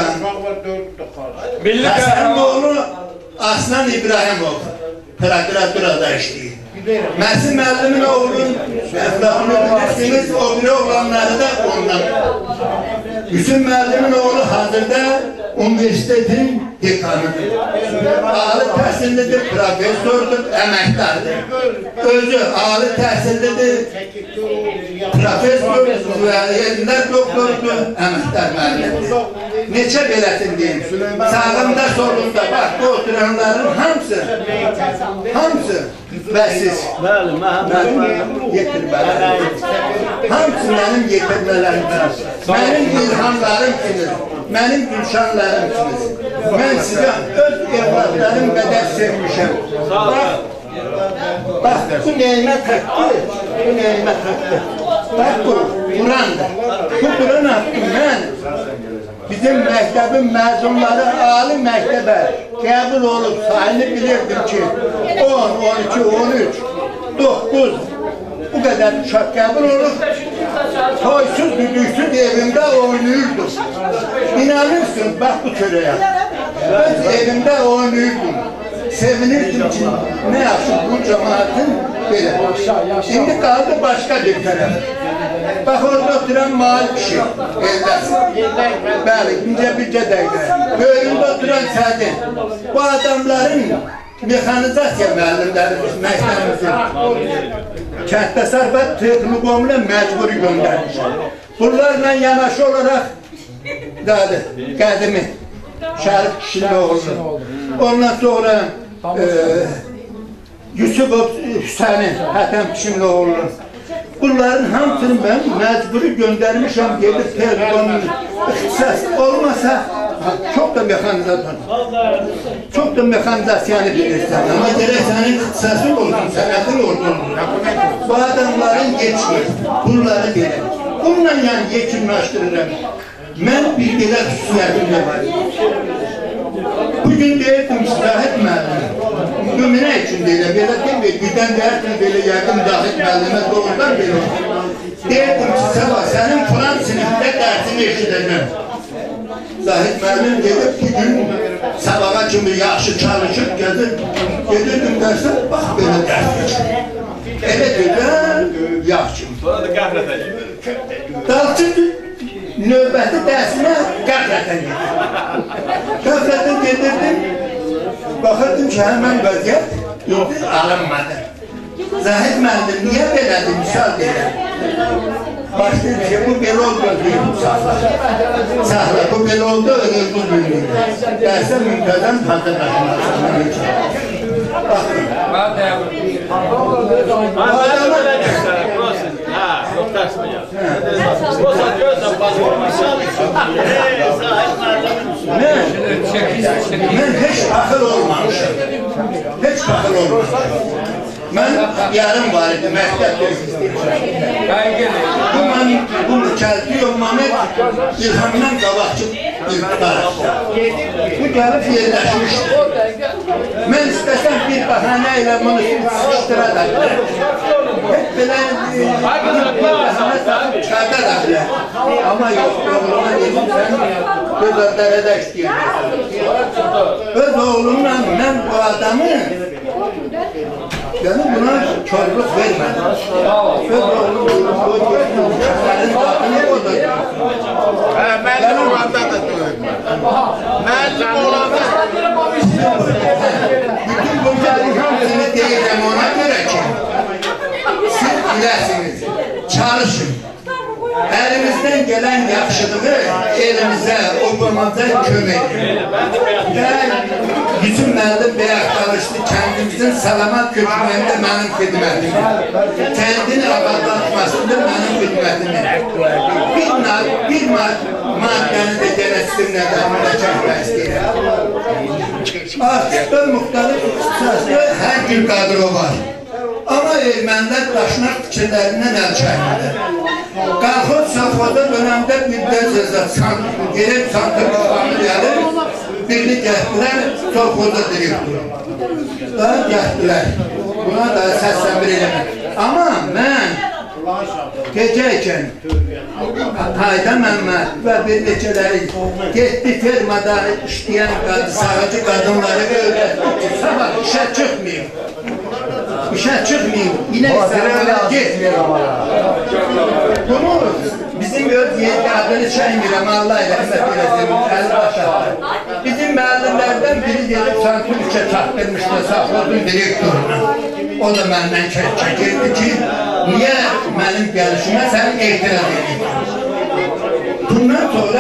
Həsənin oğlu Aslan İbrahimov prokuraturada işləyir. Məsim müəllimin oğlunun əflaqını bilirsiniz, o biri oğlanları da ondan. Hüsün müəllimin oğlu hazırda universitetin dekanıdır. Ali təhsillidir, profesordur, əməkdardır. Özü ali təhsillidir, profesor, yerlər doktordur, əməkdar müəllimdir. Neçə beləsin deyim, sağımda solunda, bax, bu oturanların hamısı və siz, yetir bəli, hamısı mənim yetirmələrimdir, mənim ilhamlarım kimdir, mənim gülşanlarım kimdir. Mən sizə öz evlatlarım qədər sevmişəm. Bax, bu neymət haqqı, bax bu, Qurandır. Bu Quran haqqı mən bizim məktəbin məzunları ali məktəbə qəbul olub sayını bilirdim ki 10, 12, 13, 9 bu qədər uşaq qəbul olub toysuz, düdüksüz evimdə oynayırdım. İnanırsınız, bax bu çörəyə. Öz evimdə oynayırdım. Sevinirdim ki, nə yaxşı bu cəmaatın belə. Şimdi qaldı başqa bir tərəf. Bax, orada oturan mal kişi, evləsin. Bəli, incə-bircə dəqiqə. Böyründə oturan sədin. Bu adamların mexanizasiya müəllimləridir, məktəbimizin. Kənd təsərrüfat texnikumuna məcburi göndərmişəm. Bunlarla yanaşı olaraq qədimi Şərif kişinin oğlunu. Ondan sonra Yusufov Hüseynin Hətəm kişinin oğlunu. Bunların hamısını mən məcburi göndərmişəm, gedib telefonun ixtisas olmasa çox da mexanizasyon. Çox da mexanizasiyanı bilirsən. Ama gerek sənin ixtisasın olsun, sənətin olsun. Bu adamların geçmir, bunları bilir. Bununla yani yekinləşdirirəm. Mən bir belə xüsusiyyətim var. Bugün deyirdim Zahid müəllim, Gümünə üçün deyirəm, belə demir, birdən deyirdim belə yəqin Zahid müəllimə doğrudan belə olur. Deyirdim ki, sabah sənin Kur'an sinifində dərsini eşidəcəm. Zahid müəllim gedib ki, gün sabaha kimi yaxşı çalışıb gedirdim dərsə, bax belə dərs eşidim. Elə gözəl, yaxşı. Sonra da qəhrətə gedir. Dalçı növbəti dərsinə qəhrətən gedirdim. Qəhrətən gedirdim, baxırdım ki, həmən vəziyyət alınmadı. Zahid müəllim niyə belədir, misal deyirəm. Başlayır ki, bu belə oldu, deyim, sahla, bu belə oldu, öldü, büyüdü. Dərsə müntəzəm fazla qaşınasına geçir. Baxın. Mən heç axır olmamışım. Heç axır olmamışım. Mən yarım var idi, məktəb bu mükəlti yoxmamet İlhamdan qabaqçı ilqdar. Bu gəlib yerləşmişdir. Mən istəsəm bir bahane ilə bunu sıxıştıra da bilər. Hep belə bahane takıb çıxarda da bilər. Ama yox, oğluma dedim, sən göz ördərədə istəyirsən. Öz oğlumla mən bu adamı yani buna körlük vermedi. Öz oğlum o uşaqların qapını o da Müəllim olanda da müəllim olanda bütün bunların hamısını deyirəm ona göre ki siz biləsiniz, çalışın. Elimizden gelen yaxşılığı elimize, obamıza kömək edin. Yüzüm müəllim bəyək çalışdı, kendimizin salamat götürməyində mənim xidmətim. Kendini abadlatmasında mənim xidmətim. Bir maddəni də gene sizin nəzərinə çəkmək istəyirəm. Artıqda müxtəlif ixtisasda hər gün kadro var. Ama ermənilər daşnaq fikirlərindən əl çəkmədir. Qalxod safhada dönəmdə bir dəzəzə gelib santırmış familiyalı birini gəldilər, sofhoda direktoru. Daha gəldilər. Buna da səslənmir eləmək. Ama mən gecəykən Hayda Məmməd və bir neçələri getdi fermada işləyən sağcı qadınları öyrətdi ki, sabah işə çıxmıyor. İşe çıkmayayım, yine İslam'a gitmiyorum. Bunu bizim yedi adını çaymayacağım, Allah ile hizmet eylesin, bizim müəllimlərdən biri gelip Santurç'a çaktırmıştı safhodun direktoruna. O da benden çekirdi ki, niye benim gelişime sen etiraz edin? Bundan sonra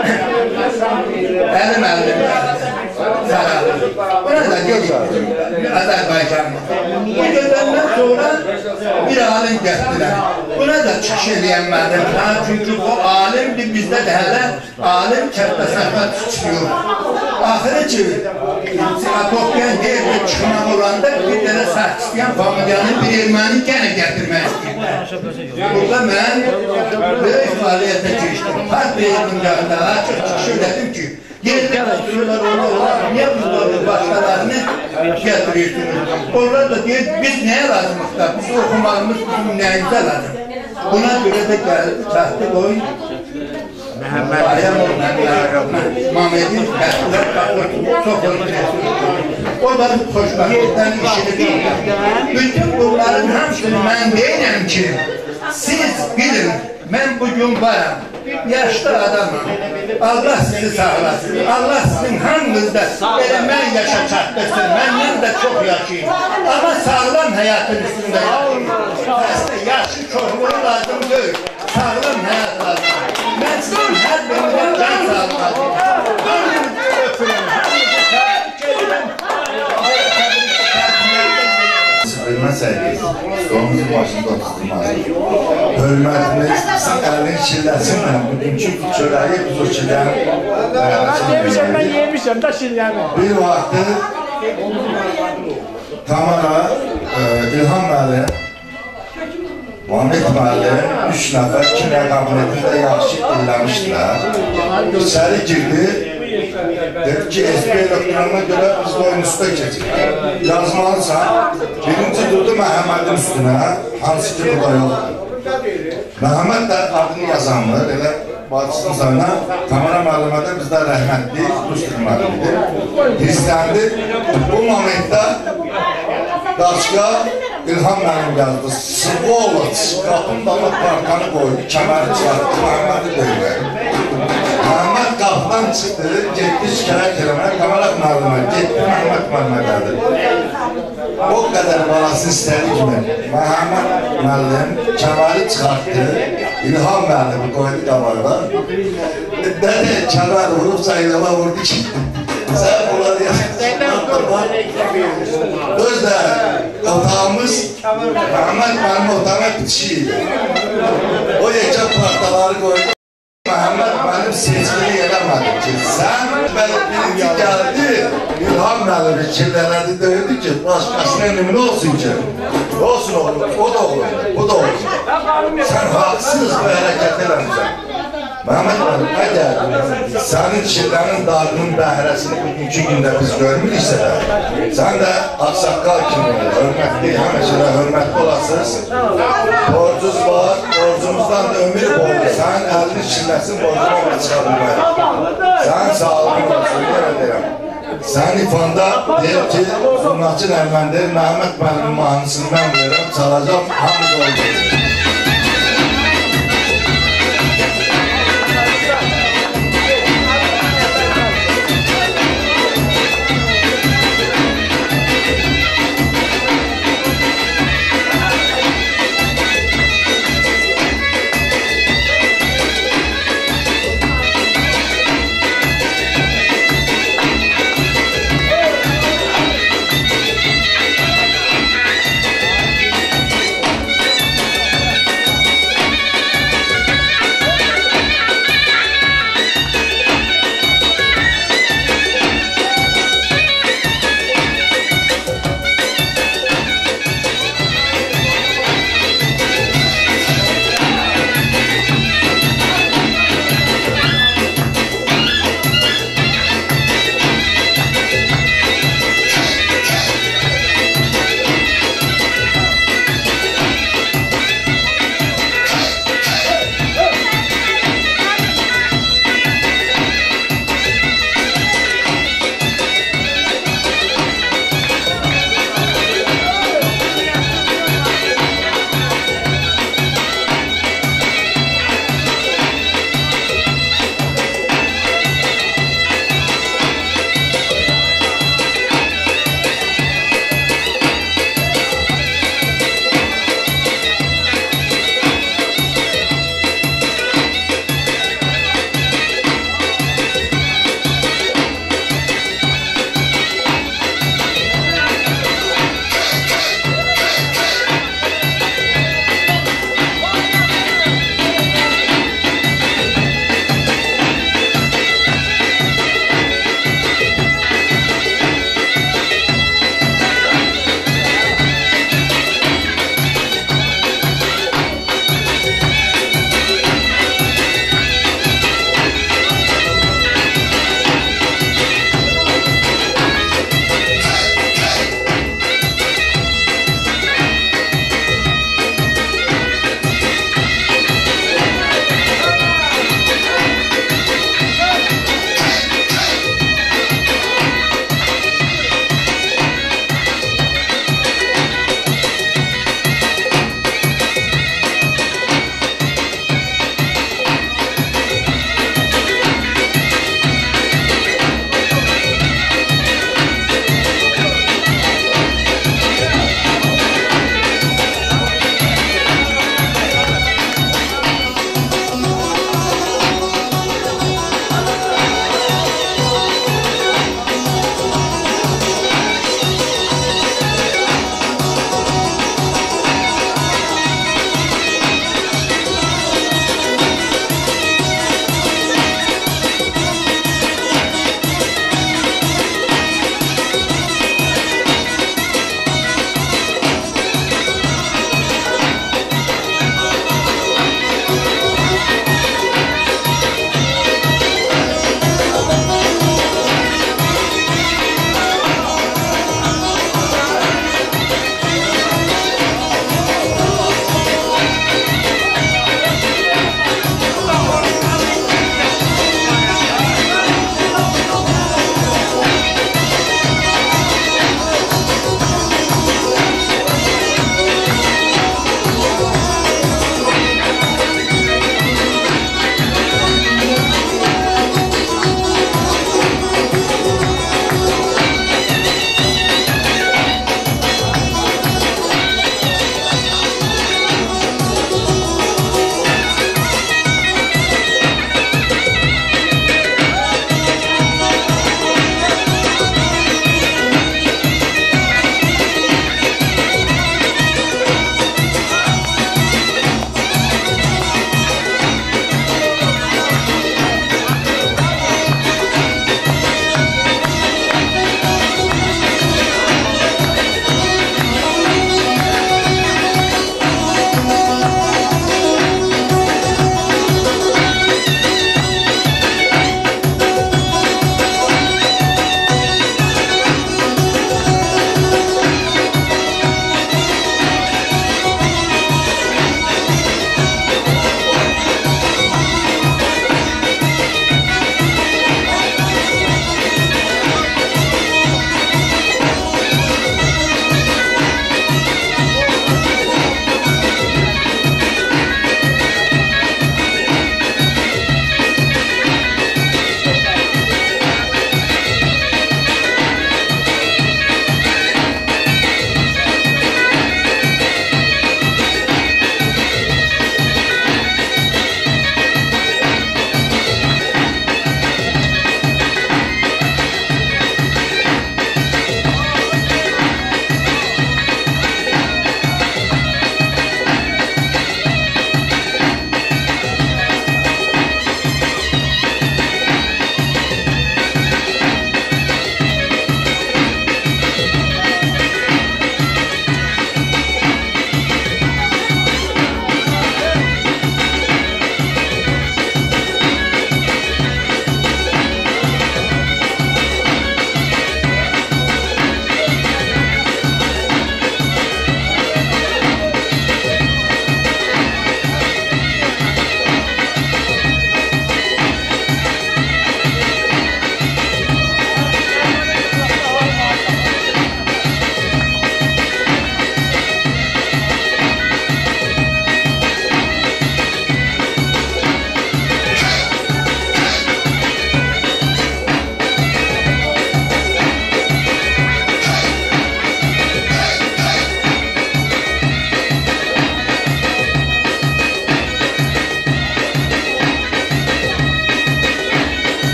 benim müəllim Sarabı. Buna da geliyor, Azerbaycan'da. Bu gözlemden sonra bir alim gettiler. Buna da çıkış edilmedim. Çünkü bu alimdi, bizde de hele alim kertesine çıkıyor. Ahire ki, Tokyan yerine çıkmak olanda bir tane sağ isteyen familyanın bir ermeni gene getirmek istedim. Burada ben büyük faaliyete geçtim. Harp eğitimde açık çıkış dedim ki, yerine oturuyorlar onlar, niye bunların başkalarını getiriyorsunuz? Onlar da diyor, biz neye lazımız da, biz okumamız bizim neyimize lazım. Buna göre de geldi, çaktı boy. Mehmet'in gettiler, sokulur. O da hoşbahtlıktan işini bildi. Bütün bunların hepsini ben değilim ki, siz bilin, ben bugün varım. Yaşlı adamım. Allah sizi sağlasın. Allah sizin hanınızda ben yaşa çattırsın. Benden de çok yaşayayım. Ama sağlam hayatın üstünde yaşayayım. Yaşı çokluğu lazım değil. Sağlam hayat lazım. Ben sizin her birinden can sağladım. Hanınızı öpürüm. Hürmət səviyyəsi, stolumuzun başında oturtulmalı. Hürmətimiz əlin şilləsinlə bugünkü çörəyi biz o şillərin yemişəm da şilləmi. Bir vaxtı Tamara, İlham müəllim, Muhammed müəllim 3 nəfər kimya kabinetində yaxşı dinləmişdilər. İçəri girdi. Dedi ki, SP elektronuna göre biz boyun üstüne geçtik. Yazmalısan, birinci durdu Məhəmmədin üstüne, hansı ki burada yoktur. Məhəmməd də adını yazanlar, elə bacısının sana, Tamara müəllimə də bizdə rəhmətli, Rus müəllimidir. Hissləndi, bu momentdə Daşqa İlham müəllim yazdı. Svoloç, qapının dalına parkanı koydu, kəməri çıxartdı, Məhəmmədi döyüldü. Məhəmməd qapıdan çıxdı, getdi şikayət eləmək, Kamalak müəllimə, getdi Məhəmməd müəllimə gəldi. o kadar balası istedik mi? Məhəmməd müəllim kəməri çıxartdı, İlham müəllimi koydu qabarda. Dedi, kəmər vurub sayılama vurdu ki, sen bunları yaptırma. Özde otağımız, Məhəmməd müəllim otağına bitişiydi. O yekən partaları koydu. Məhəmməd müəllim seçkini eləmədi ki, sən birinci gəldi, İlham müəllimi kirlələdi, döydü ki, başqasına nümünə olsun ki, olsun oğlum, o da olur, bu da olur. Sən haqsız bu hərəkət eləmişsən. Məhəmməd müəllim, əgər sənin kirlənin darının bəhrəsini bugünkü gündə biz görmürüksə də, sən də ağsaqqal kimi, hörmətli, həmişə hörmətli olasınız. Borcunuz var, borcunuzdan da ömür boyu, sənin əlini kirləsin, borcunu ona çıxa bilməyir. Sənin sağlığın olsun, yenə deyirəm. Sənin ifanda deyir ki, Zurnacı Nərməndir, Məhəmməd müəllimin mahnısını mən verirəm, çalacam, hamız oldu.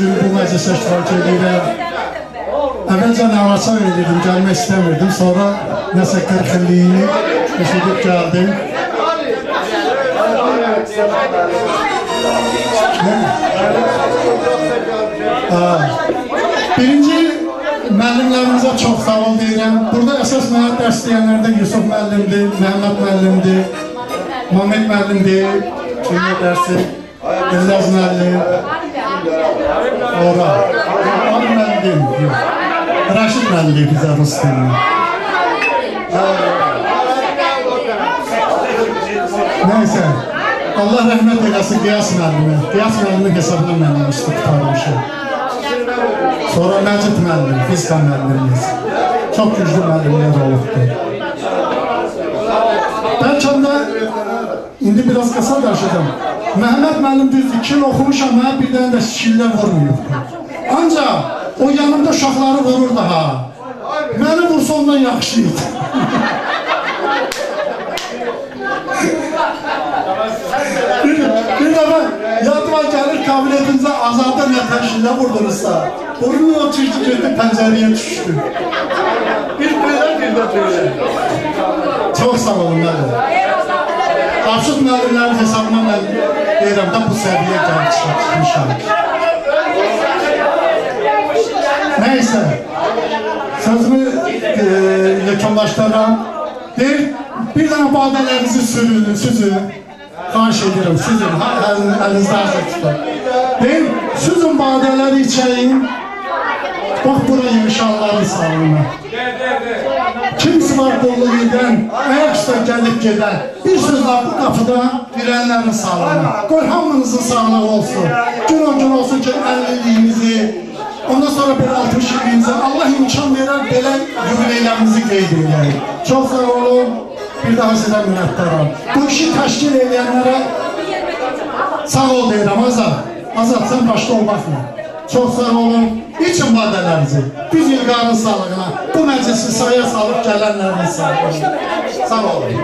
gün bu məclisə iştirak edirəm. Əvvəlcə Nəvaça verirdim, gəlmək istəmirdim. Sonra nəsə 40 illiyini eşidib gəldim. Birinci müəllimlərimizə çox sağ ol deyirəm. Burada əsas mənə dərs deyənlərdə Yusuf müəllimdir, Məhəmməd müəllimdir, Məhəmməd müəllimdir, kimə dərsi, İllaz müəllim, Ora, Ali müəllim, Rəşid müəllim bizə rus dilini. Neyse, Allah rəhmət eləsin Qiyas müəllimi. Qiyas müəllimin hesabına mənim üstü tutarmışım. Sonra Məcid müəllim, fizika müəllimimiz. Çox güclü müəllimlər olubdur. Bəlkə də indi biraz qısa danışacağım. Məhəmməd müəllim düzdür, 2 il oxumuşam, mənə bir dənə də şikillər vurmuyubdur. Ancaq o yanımda uşaqları vururdu ha. Məni vursa ondan yaxşıydı. Bir dəfə yadıma gəlir kabinetinizə azada nəfəşində vurdunuzsa, vurunu o çirki getdi pəncəriyə düşdü. Bir belə. Çox sağ olun müəllim. Qarşıd müəllimlərin hesabına mən deyirəm də bu səviyyə gəlib çıxmışam. Neyse, sözümü yekunlaşdıram. Deyir, bir dənə badələrinizi süzün. Xahiş edirəm, süzün, əlinizdə hazır tutun. Deyir, süzün badələri içəyin. Bax, bura yemişanların sağlığına. Kimisi var qollu gedən, ayak üstə gəlib gedən. Bir söz var bu qapıda girənlərin sağlığına. Qoy hamınızın sağlığı olsun. Gün o gün olsun ki, 50-liyinizi, ondan sonra belə 60-liyinizi, Allah imkan verər, belə yubileylərimizi qeyd edəyik. Çox sağ olun, bir daha sizə minnətdaram. Bu işi təşkil edənlərə sağ ol deyirəm, Azad. Azad, sən başda ol, baxma. Çox sağ olun, için badələrinizi, düz ilqarın sağlığına, bu məclisi sayaya salıb gələnlərin sağlığına. Sağ olun.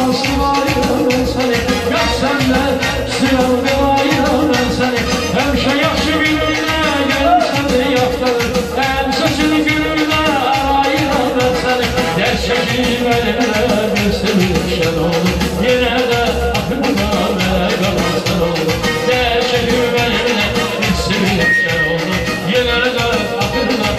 sılayım ben seni. Yok senden sıram kılayım ben seni. Hemşe yaxşı gününde gelirsen de yaxtadır. En saçını gününde arayım ben seni. Gerçeğim elimde bir sevinçen olur. Yine de aklımda ne kalasın olur. Gerçeğim elimde bir sevinçen olur. Yine de aklımda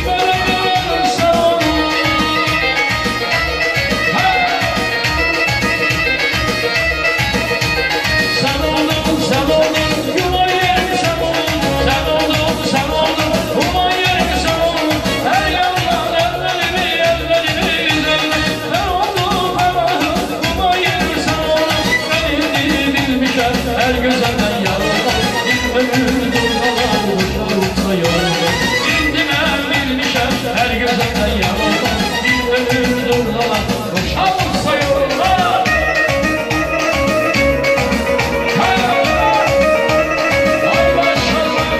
her güzelden yanıldım. Bir ömür durmadan boşaltsa yoruldım. İndime bilmişem her güzelden yanıldım. Bir ömür durmadan boşaltsa yoruldım. Ay maşallah.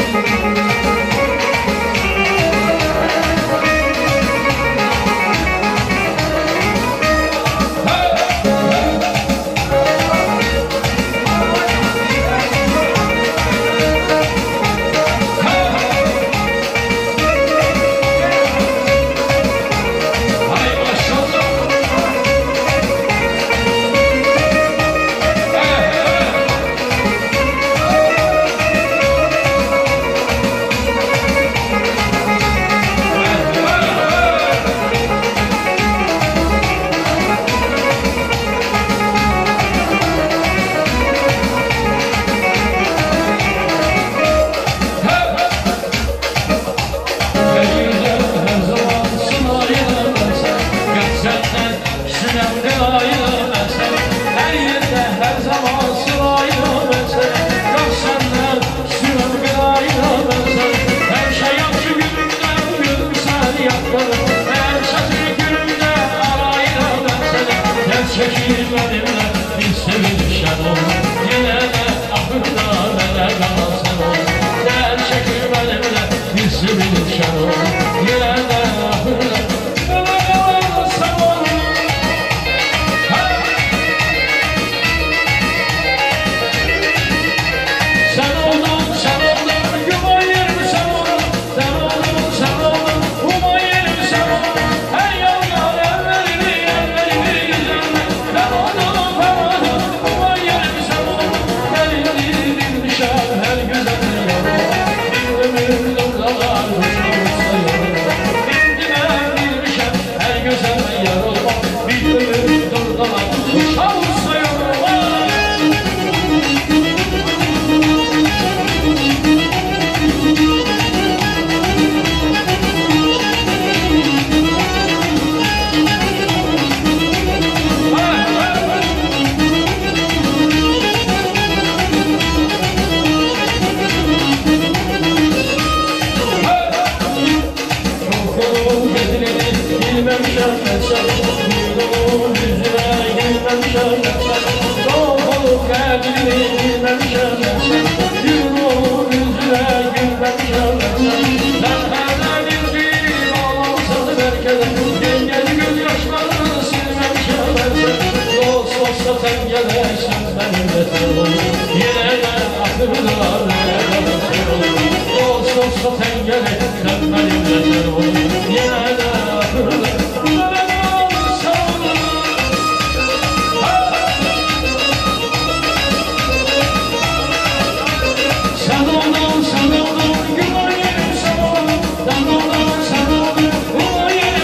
Çekilmedimle bir sevinçen olur. Yine de ahırda neler kalasın olur. Gel çekilmedimle bir sevinçen olur. Yine de ahırda neler kalasın olur. Sen oldun, sen oldun, yuva yerim sen oldun. Sen oldun, sen oldun, yuva yerim sen oldun. Her yollar ellerimi güzelme. Ben oldum, yuva yerim sen oldun. Elini bilmişem her güzel yollar. Bir ömür durdalar boşaltsa yorulma. İndime bilmişem her güzel yorulma. Bir ömür durdalar boşaltsa yorulma. Bilmemişem ben sen, yurdumun yüzüne girmemişem ben sen. Doğulup geldiğini bilmemişem ben sen, yurdumun yüzüne girmemişem ben sen. Ben nereden indim ağlamsın belki de, yengeli gözyaşlarını silmemişem ben sen. Dost olsa sen gelirsen benim beter olur, yine de aklımda ne kalasın olur. Dost olsa sen gelirsen benim beter olur, yine de aklımda.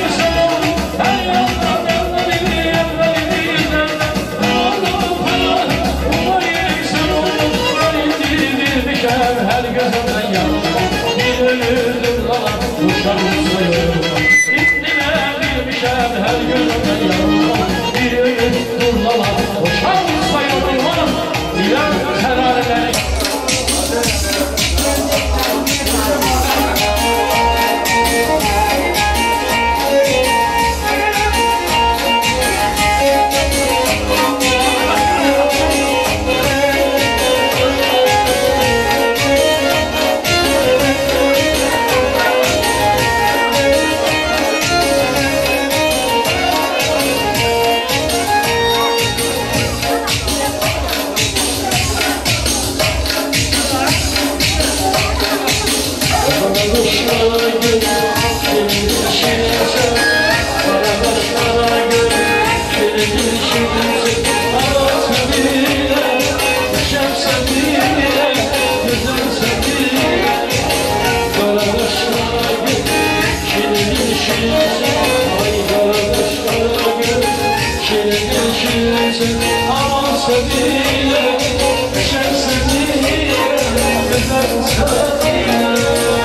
Sen aman sevdiğine düşer sevdiğine güzel sevdiğine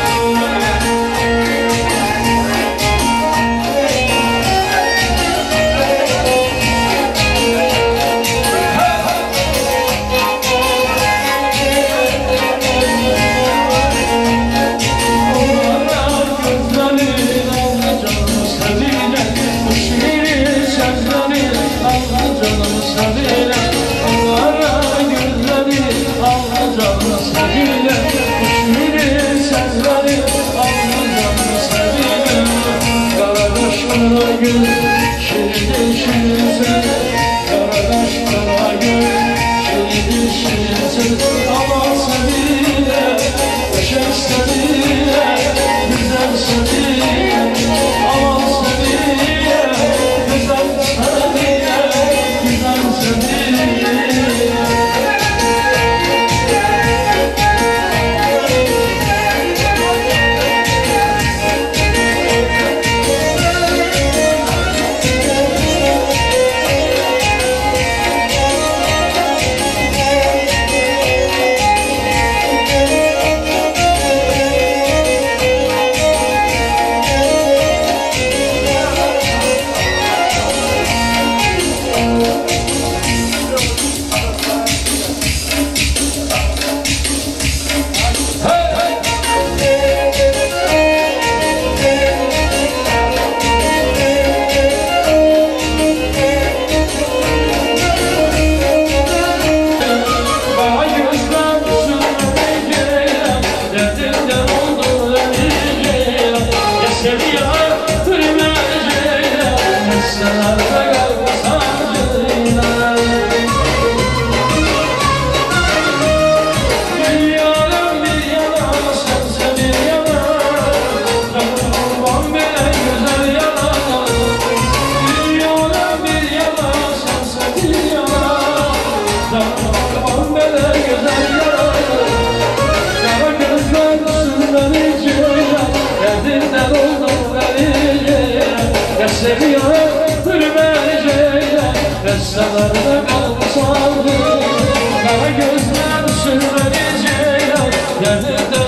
Karalarda kalsalı, kara gözler sürmeli ceylan, derdinde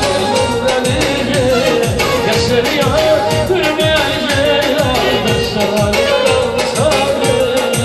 sürmeli ceylan, keser yana sürmeli ceylan, karalarda kalsalı.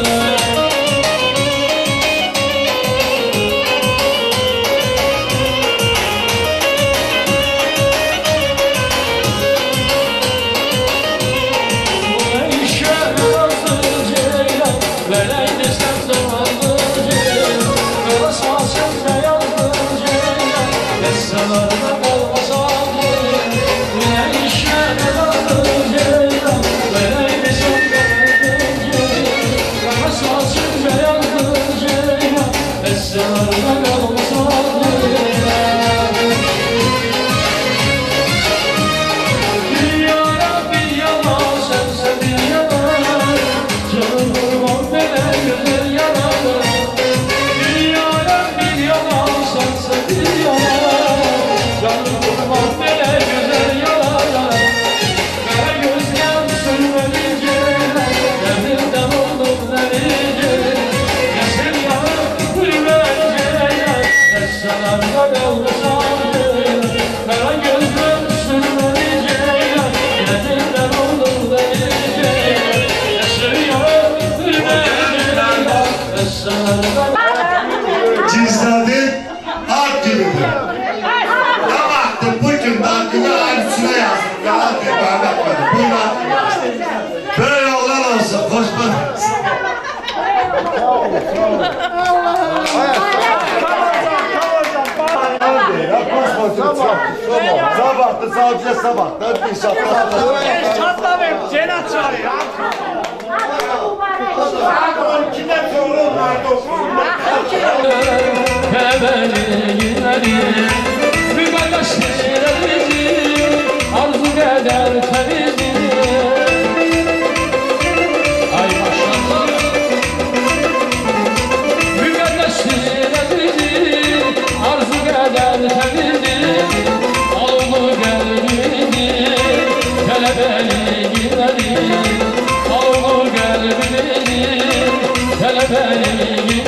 Cizledim, harp gibidir. Ya baktım bugün dakika aynısına yazdım. Ya hadi ben yapmadım. Buyurun. Böyle yollar olsun. Hoş bulduk. Sabahtı, savcıya sabahtı. İnşallah. Çatlamayın, cennet çağırıyor. Kimden sorun vardı arzu eder temizdir. Ay maşallah mügaddeştir arzu eder temizdir. Allı gelbidir telebeli giderir. Allı gelbidir telebeli giderir.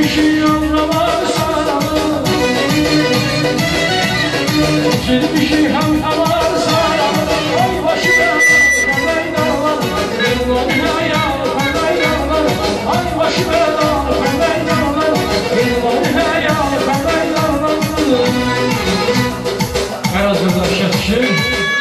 Girmişim anlamarsa Girmişim anlamarsa Ay başıma kaynaylar Elvanına yar kaynaylar Ay başıma kaynaylar Elvanına yar kaynaylar Karazırda şefçi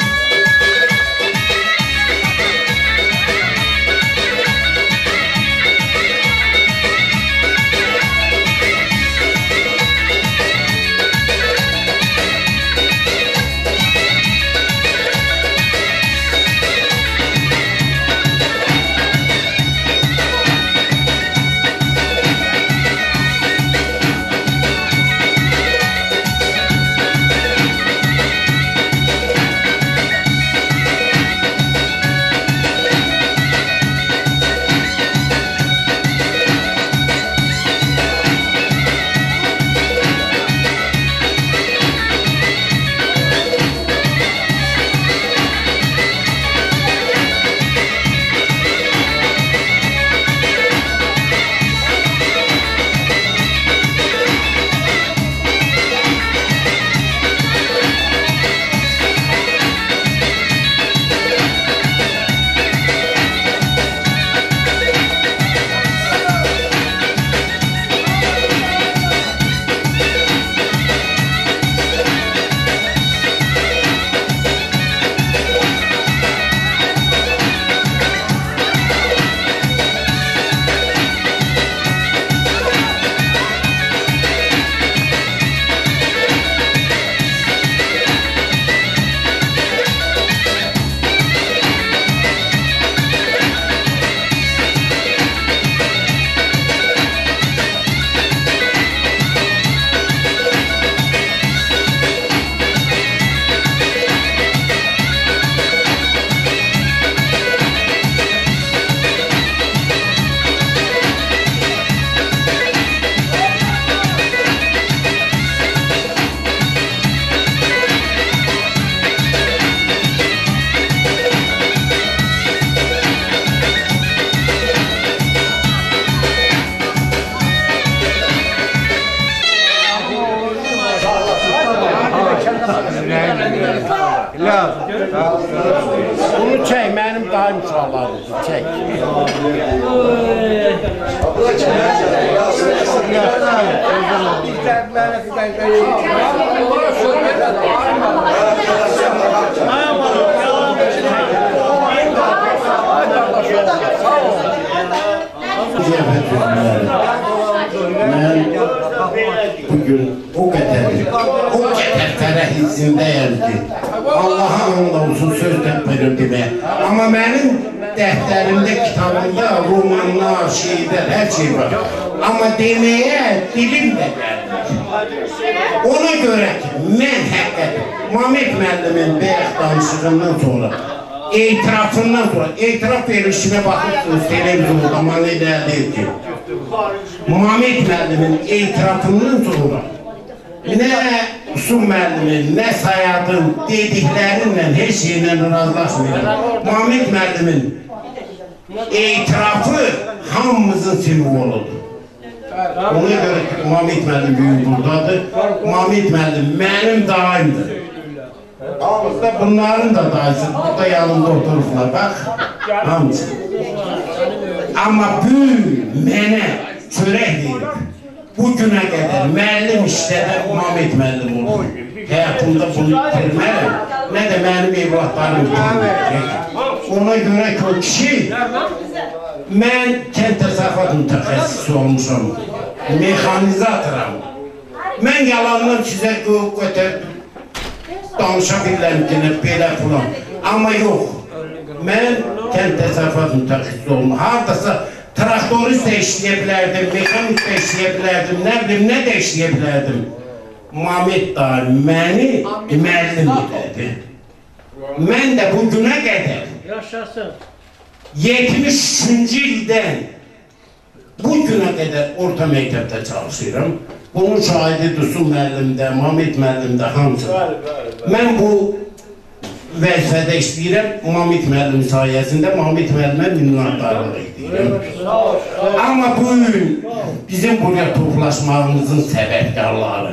Bunu çək, mənim daim uşaqlarım, çək. Mən bugün o qədər fərəh hissindəyəm ki, Allah'a and olsun söz təqbirim deməyə. Amma mənim dəftərimdə, kitabımda, romanlar, şiirlər, hər şey var. Amma deməyə dilim də gəlmir. Ona görə ki, mən həqiqət, Mamet müəllimin bəyək danışığından sonra, etirafından sonra, etiraf verişimə baxırsınız televizyonda, mənə elə deyil ki, Mamet müəllimin etirafından sonra nə Usul müəllimin, nə Sayadın dediklərinlə, heç şeylə razılaşmıyorum. Mamet müəllimin etirafı hamımızın simvoludur. Ona görə ki, Mamet müəllim büyük buradadır. Mamet müəllim mənim daimdir. Bunların da daisi, burada yanımda otururlar, bax, hamısı. Amma bu mənə çörək verir. Bugüne kadar müəllim işlədə Mamet müəllim olur. Həyatımda bunu bilmərəm, nə də mənim evlatlarım bilməyəcək. Ona görə ki, o kişi, mən kənd təsərrüfat mütəxəssisi olmuşam, mexanizatoram. Mən yalandan sizə danışa bilirəm ki, belə filan. Amma yox, mən kənd təsərrüfat mütəxəssisi olmuşam. Haradasa traktorist də işləyə bilərdim, mexanik də işləyə bilərdim, nə bilim, nə də işləyə bilərdim. Mamet da məni müəllim edədi. Mən də bugüne qədər 73-cü ildən bugüne qədər orta məktəbdə çalışıram. Bunun şahidi Dusun müəllimdə, Mamet müəllimdə, hamısı. Mən bu vəzifədə işləyirəm. Mamit müəllim sayəsində Mamit müəllimə minnətdarlıq edirəm. Amma bu gün bizim buraya toplaşmağımızın səbəbkarları.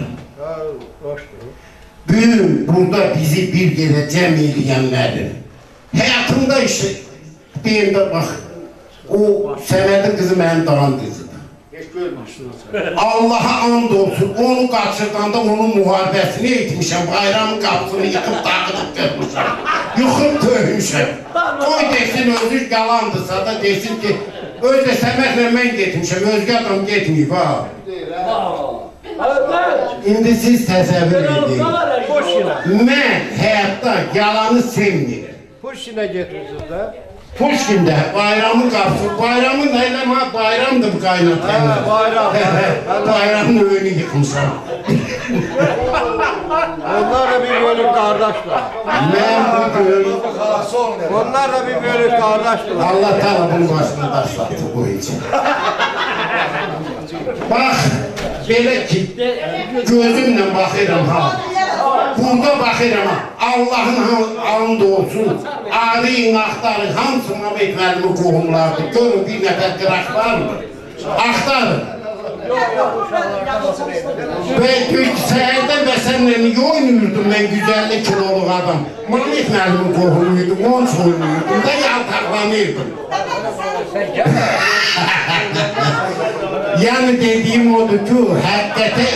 Bu gün burada bizi bir yerə cəm eləyənlərdir. Həyatımda işte deyim də bax, o Səmədin qızı mənim dağın qızıdır. Allah'a and olsun, onu qaçırdanda onun müharibəsini etmişəm, bayramın qapısını yıxıb dağıdıb qırmışam, yıxıb töymüşəm. Qoy desin, özü qalandırsa da desin ki, özdə Səmədlə mən getmişəm, özgə adam getməyib ha. İndi siz təsəvvür edin, mən həyatda yalanı sevmirəm. Pushkinə getmişsiniz də? Pushkin'də bayramın qapısı, bayramın eləmə, bayramdır bu qaynatlarına. Bayram. Bayramın öyünü yıxmışam. Onlar da bir bölük qardaşlar. Mən bu gün... Onlar da bir bölük qardaşlar. Allah ta'ala bunun başını daşlattı bu için. Bax, belə ki, gözümlə baxıram ha. Burada baxıram ha. Allah'ın and olsun, arayın, axtarın, hamısı Mamit müəllimin qohumlardır. Görün bir nəfər qıraş var mı? Axtarın. Və səhərdən və sənlə niyə oynuyordum mən 150 kiloluq adam? Mamit müəllimin qohumuydum, onun oynuyordum da yaltaqlanırdım. Yani dediğim odur ki, həqiqətə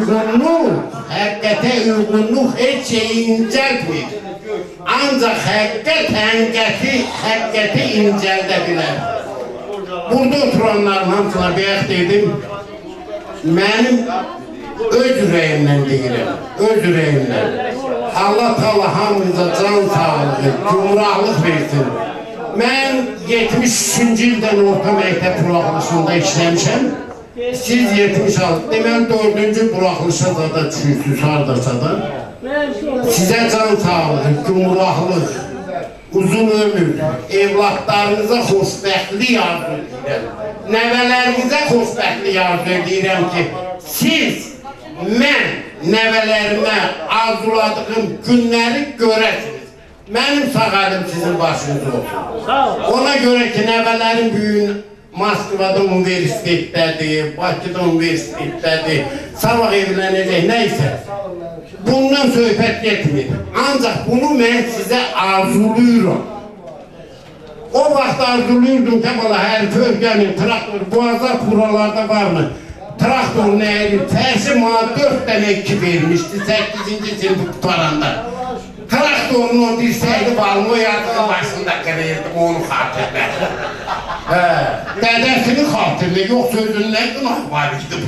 uyğunluq heç şeyi incəltmir. Ancaq həqiqəti incəldə bilər. Burada oturanların hamısına bəyək dedim, mənim öz ürəyimdən deyirəm, öz ürəyimdən. Allah ta'ala hamımıza can sağlığı, cumhurahlıq versin. Mən 73-cü ildən orta məktəb buraxılışında işləmişəm. Siz 76, deməli 4-cü buraxılışa da düşürsünüz hardasa da. Sizə can sağlığı, cumhurahlıq, uzun ömür, evlatlarınıza xoşbəxtlik arzu edirəm. Nəvələrinizə xoşbəxtlik arzu edirəm ki, siz, mən nəvələrimə arzuladığım günləri görəsiniz. Mənim sağ əlim sizin başınız olsun. Ona görə ki, nəvələrin büyüyün Moskvada universitetdədir, Bakıda universitetdədir, sabah evlənəcək, nəysə. Bundan söhbət getmir. Ancaq bunu mən sizə arzuluyuram. O vaxt arzuluyurdum ki, hər fövqənin, traktor, boğazlar buralarda var mı? Traktor nəyədir? Fərsi mənə 4 dənə 2 vermişdi, 8-ci sinif tutaranda. Traktorun o dirsəyli balını o yazıqın başında qırıyırdım, onu xatırlar. Dədəsini xatırlar, yox sözünün nə günah var idim.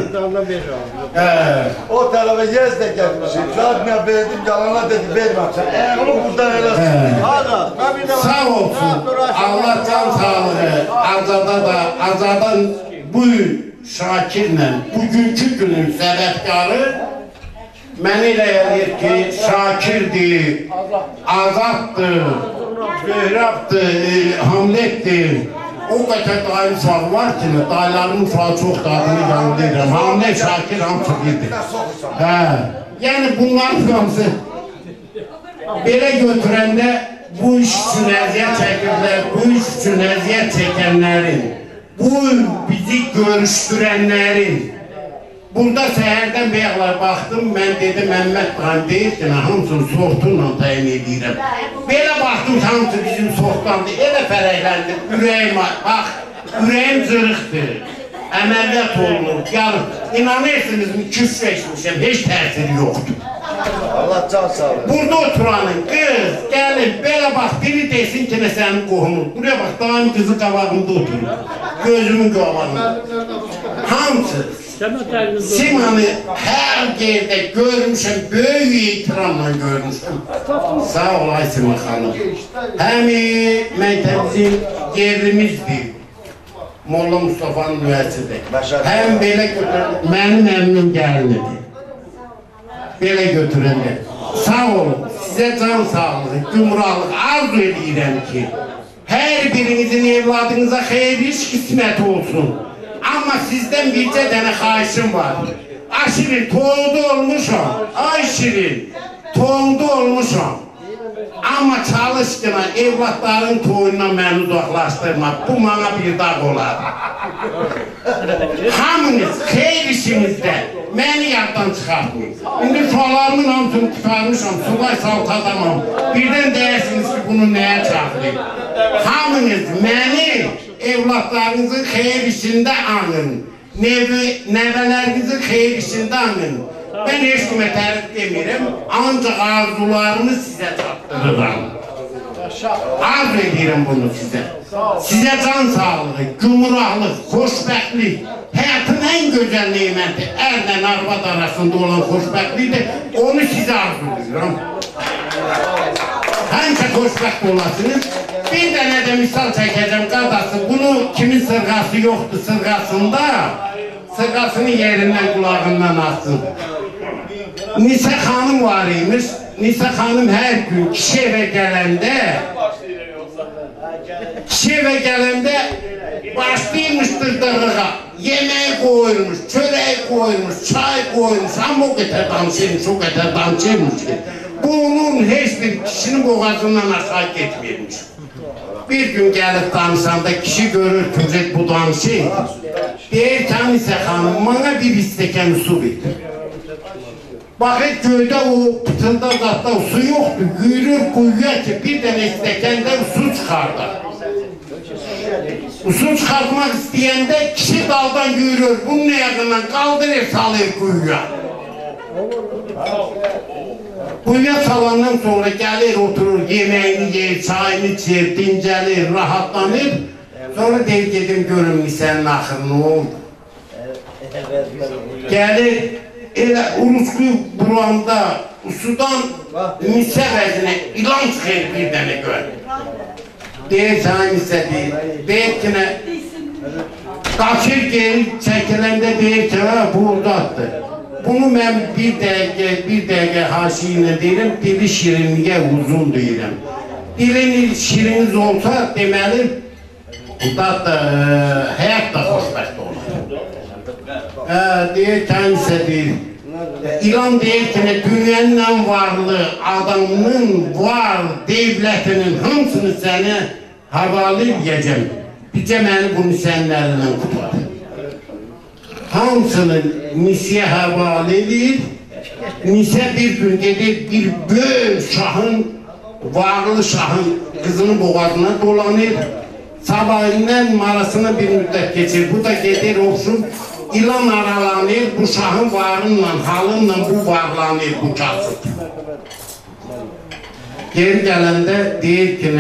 O tərəfə yez də gəlmişim, zadına verdim, yalana dedi, verməmsən. Onu buradan eləsin. Sağ olsun, Allah can sağlığı, Azadan bu Şakirlə, bugünkü günün səbəbkarı mən elə gəlir ki, Şakirdir, Azaddır, Göhrabdır, Hamletdir. O qədər dayı uşağı var ki, dayılarımın uşağı çox dadını yanılıyırım. Hamlet, Şakir, hamısı birdir. Yəni bunların hamısı belə götürəndə bu iş üçün əziyyət çəkirlər, bu iş üçün əziyyət çəkənlərin, bu bizi görüşdürənlərin. Burada səhərdən bəyəklər baxdım, mən dedim, Məhəmməd Qan deyirsin, hamısını sortunla təyin edirəm. Belə baxdım, hamısı bizim sortlandı, elə fərəyləndim, ürəyim, bax, ürəyim zırıqdır, əməliyyat olunur, yarım. İnanırsınız mı, küfr etmişəm, heç təsiri yoxdur. Allah can sağlığı. Burada oturanın, qız, gəlin, belə bax, biri desin ki, nə sənin qohumun. Buraya bax, dağın qızı qabağında oturur, gözümün qabağında. Hamısı. Simanı hər yerdə görmüşəm, böyük etiramla görmüşəm. Sağ olay Sima xanım. Həmi məktəbimizin yerlimizdir. Molla Mustafa'nın müəssisidir. Həm belə mənim əmmin gəlinidir. Belə götürəndə. Sağ olun, sizə can sağlığı, cumhurlıq arzu edirəm ki, hər birinizin evladınıza xeyir iş qismət olsun. Amma sizdən bircə dənə xahişim var. Aşirin, toğda olmuşam. Ay Şirin, toğda olmuşam. Amma çalışqına evlatların toyundan məni uzaqlaşdırma. Bu mənə bir dağ olar. Hamınız xeyr işinizdə məni yaddan çıxartmayın. İndi sualarımın hamısını tutarmışam, sulay salt adamam. Birdən deyirsiniz ki, bunu nəyə çağırayım? Hamınız məni evlatlarınızın xeyr işində anın. Nəvələrinizin xeyr işində anın. Ben heç kimə tərif demirəm, ancaq arzularını sizə çatdırıram. Arzu edirəm bunu sizə. Sizə can sağlığı, gümrahlıq, xoşbəxtlik, həyatın ən gözəl neyməti, ərlə arvad arasında olan xoşbəxtlikdir, onu sizə arzu edirəm. Həmçə xoşbəxt olasınız. Bir dənə də misal çəkəcəm qadası, bunu kimin sırğası yoxdur sırğasında, sırğasını yerindən qulağından alsın. Nisa xanım var imiş, Nisa xanım hər gün kişi evə gələndə başlaymış dırdırığa, yemək qoyulmuş, çörək qoyulmuş, çay qoyulmuş, amma o qədər danışırmış, o qədər danışırmış ki, bunun heç bir kişinin boğazından aşağı getmirmiş. Bir gün gəlib danışanda kişi görür ki, bu danışır, deyir ki, Nisa xanım, bana bir istəkən su bitir. Baxır göydə o pıtılda zatda su yoxdur, yürür quyuya ki bir dənə istəkəndə su çıxardır. Su çıxartmaq istəyəndə kişi daldan yürür, bunun ayağından qaldırır, salır quyuya. Quyuya salandan sonra gəlir, oturur, yeməyini yer, çayını içir, dincəlir, rahatlanır. Sonra deyir, gedim görüm Nisənin axırı nə oldu? Gəlir, elə Uruslu buranda sudan Nisə vəzinə ilan çıxır bir dənə gör. Deyir, sana Nisə deyir, deyir ki, qaçır geri çəkiləndə deyir ki, buradadır. Bunu mən bir dəqiqə haşi ilə deyirəm, dili şirinliyə uzun deyirəm. Dilin şiriniz olsa deməli, həyat da xoşbəxt olur. Deyir, Nisə deyir, İlan deyir ki, dünyanın varlı adamının var devlətinin hamısını sənə havalı edəcəm. Bircə məni bunu sənin əlindən tutar. Hamısını Nisəyə havalı edir. Nisə bir gün gedir, bir böyük şahın, varlı şahın qızının boğazına dolanır. Sabahından marasına bir müddət geçir. Bu da gedir, olsun. İlan aralanır, bu şahın varınla, halınla bu varlanır, bu kasıb. Geri gələndə deyir ki,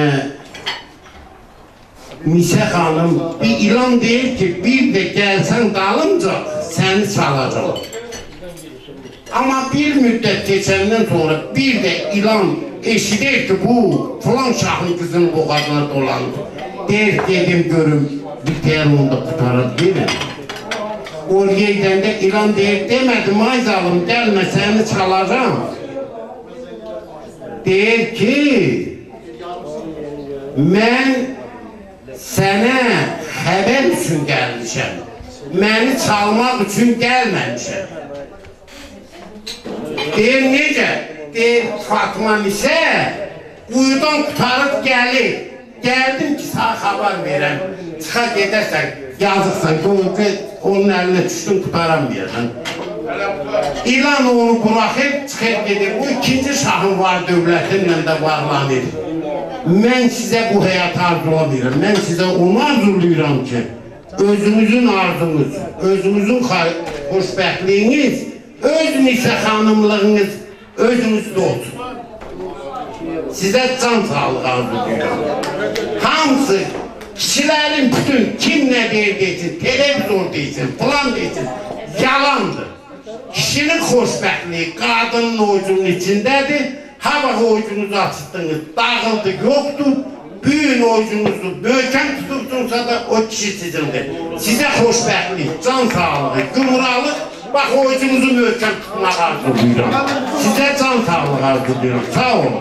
Nisə xanım, bir ilan deyir ki, bir də gəlsən dalınca səni salacaq. Amma bir müddət keçəndən sonra bir də ilan eşidir ki, bu filan şahın qızının boğazına dolanır. Deyir, dedim görüm, bir deyər onda qutarıb deyirəm. Oraya gidəndə ilan deyir, demədim, ay zalım, gəlmə, səni çalacam. Deyir ki, mən sənə xəbər üçün gəlmişəm, məni çalmaq üçün gəlməmişəm. Deyir, necə? Deyir, Fatma Nisə, quyudan qutarıb gəlir. Gəldim ki, sana xabar verəm, çıxa gedərsən, yazıqsan, onun əlinə düşdün, qutaranmayırsan. İlan onu buraxıb, çıxıb gedir, bu ikinci şahın var dövlətinlə də varlanır. Mən sizə bu həyatı arzulamıram, mən sizə onu arzuluyuram ki, özünüzün arzunuz, özünüzün xoşbəxtliyiniz, öz Nisə xanımlığınız özünüzdə olsun. Sizə can sağlığı arzuluyuram. Hamısı, kişilərin bütün kim nə deyir deyilsin, televizor deyilsin, falan deyilsin, yalandır. Kişinin xoşbəxtliyi qadının oyucunun içindədir. Hava oyucunuzu açıldınız, dağıldı, yoxdur. Büyün oyucunuzu möhkəm tutursunsa da o kişi sizindir. Sizə xoşbəxtlik, can sağlığı, gümralıq, bax oyucunuzu möhkəm tutmaq arzuluyuram. Sizə can sağlığı arzuluyuram. Sağ olun.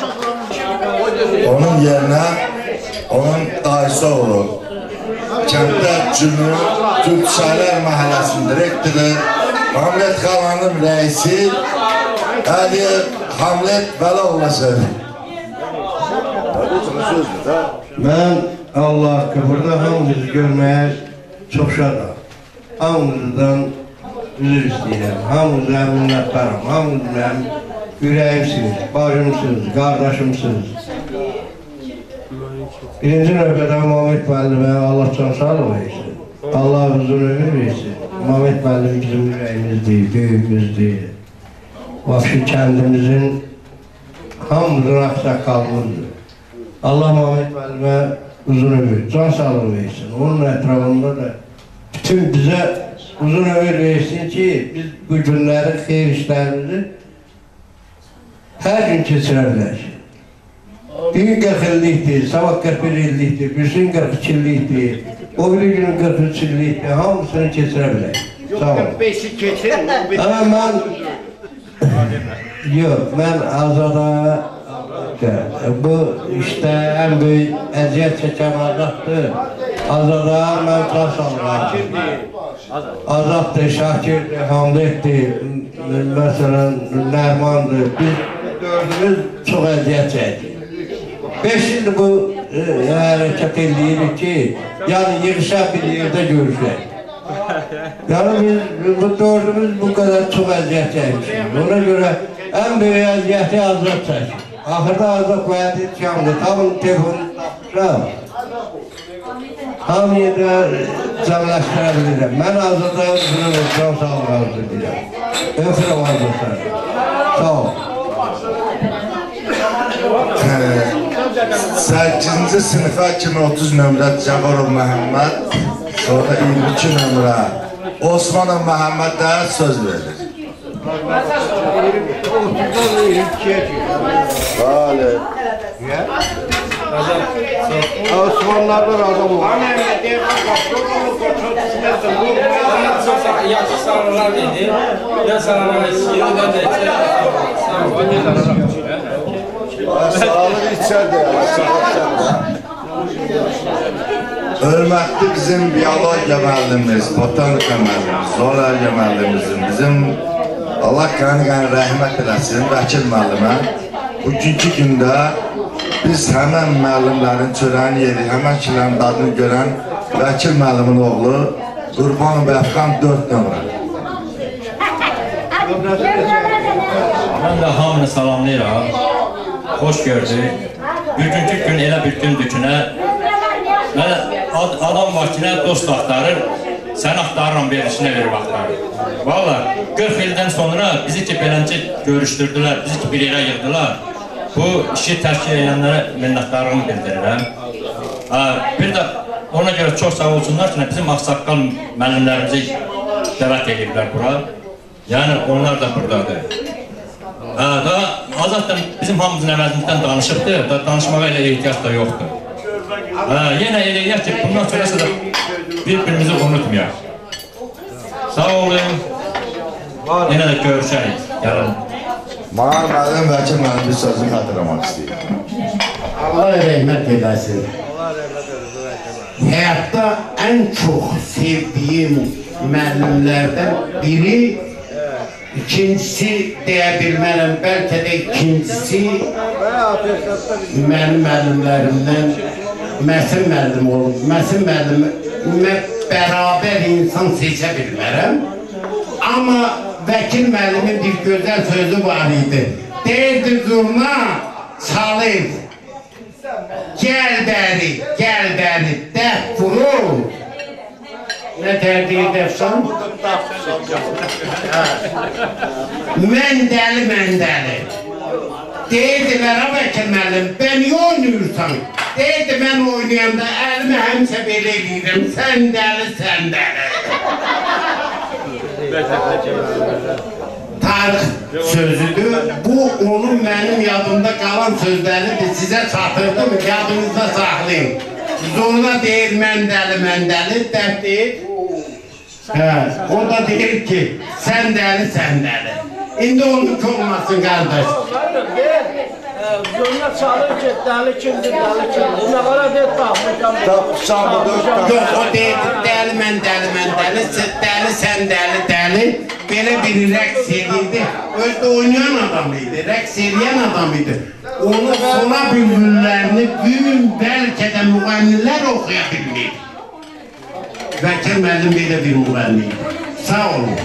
Onun yerinə onun dayısı olur. Kənddə Cümhur Türkçələr Məhəlləsinin direktoru, Hamlet xalanın rəisi Əliyev Hamlet Vəloğlusu. Ben Allah hakkı burada hamınızı görmeye çok şadam. Hamınızdan üzür istəyirəm. Hamınıza minnətdarım. Hamınız mənim ürəyimsiniz, bacımsınız, qardaşımsınız. Birinci növbədə Mehmet müəllimə Allah can sağlıq versin. Allah uzun ömür versin. Mehmet müəllim bizim ürəyimizdir, böyümüzdür. Vəfşi kəndimizin hamımızın axsaqqalımızdır. Allah Mehmet müəllimə uzun ömür, can sağlıq versin. Onun ətrafında da bütün bizə uzun ömür versin ki, biz bu günləri, xeyir işlərimizi hər gün keçirə bilək. Bir 40 illikdir, sabah 41 illikdir, birsin 42 illikdir, o biri gün 43 illikdir, hamısını keçirə bilək. Sağ olun. 45'i keçir. Ama mən, yox, mən Azada, bu işte en büyük əziyyət çəkən Azaddır. Azada mən qas alıram. Azaddır, Şakirdir, Hamletdir, məsələn, Nərmandır. Biz dördümüz çox əziyyət çəkdik. 5 ildir bu hərəkət edirik ki, yəni yığışaq bir yerdə görüşək. Yani biz bu dördümüz bu kadar çok əziyyət çəkmişik. Ona göre en büyük əziyyəti Azad çəkir. Axırda Azad vədi çamdır, tamam telefonu tapmışam. Hamıya da canlaşdıra bilirəm. Mən Azad'a özünü can sağlığı arzu edirəm. Öpürəm Azad'dan. Sağ ol. 8-ci sınıfa 30 nömrə Cəbarov Məhəmməd, sonra 22 nömrə Osmanov Məhəmməd də söz verir. Bəli. Osmanlılardan adam olur. Yaxşı sağlıqlar dedi. Mən sağlıqlar istəyirəm. Sağlıq içərdir. Hörmətli bizim biyologiya müəllimimiz, botanika müəllimimiz, zoologiya müəllimimizin, bizim Allah qani rəhmət eləsin, vəkil müəllimə. Bugünkü gündə biz həmən müəllimlərin çörəyini yedik, həmən kilərin dadını görən vəkil müəllimin oğlu Qurbanov Əfqan 4 nömrə. Mən də hamını salamlayıram. Xoş gördük. Bugünkü gün elə bir gündür ki, adam vakitinə dost axtarır, sən axtarıram verilişinə verib axtarır. Valla 40 ildən sonra bizi ki beləncə görüşdürdülər, bizi ki bir yerə yığdılar. Bu işi təşkil edənlərə minnətdarlığımı bildirirəm. Bir də ona görə çox sağ olsunlar ki, bizim ağsaqqal müəllimlərimizi dəvət ediblər bura. Yəni onlar da buradadır. Azad da bizim hamımızın əvəzimizdən danışıbdır, danışmağa elə ehtiyac da yoxdur. Yenə eləyək ki, bundan sonrası da bir-birimizi unutmayaq. Sağ olun, yenə də görüşərik, gəlin. Mağar müəllim, vəkil müəllim bir sözünü xatırlamaq istəyir. Allah rəhmət eləsin. Həyatda ən çox sevdiyim müəllimlərdən biri, İkincisi deyə bilmərəm, bəlkə də ikincisi mənim müəllimlərimdən Məsin müəllim olub. Məsin müəllimə bərabər insan seçə bilmərəm. Amma vəkil müəllimin bir gözəl sözü var idi. Deyirdi zurna, çalır. Gəl bəri, dəf vurur. Nə tərdiyi dəfsan? Mən dəli. Deyirdilər, vəkil müəllim, bən niyə oynayırsan? Deyirdi, mən oynayanda əlimi həmsə belə edirəm, sən dəli. Tarix sözüdür, bu onun mənim yadımda qalan sözləridir, sizə çatırdım, yadınızda saxlayın. Zorla deyir, mən dəli, dəf deyir. O da deyir ki, sən dəli. İndi onu olmasın, qardaş. Zorla çalır ki, dəli kimdir. Nə qara deyir, tapmışam. Yox, o deyir, dəli, mən dəli, sən dəli. Belə bir rəqs edirdi. Özdə oynayan adam idi, rəqs edən adam idi. Onun sona bülbüllərini gün bəlkə də müğənnilər oxuya bilmir. Vəkil müəllim belə bir müğənniydi. Sağ olun.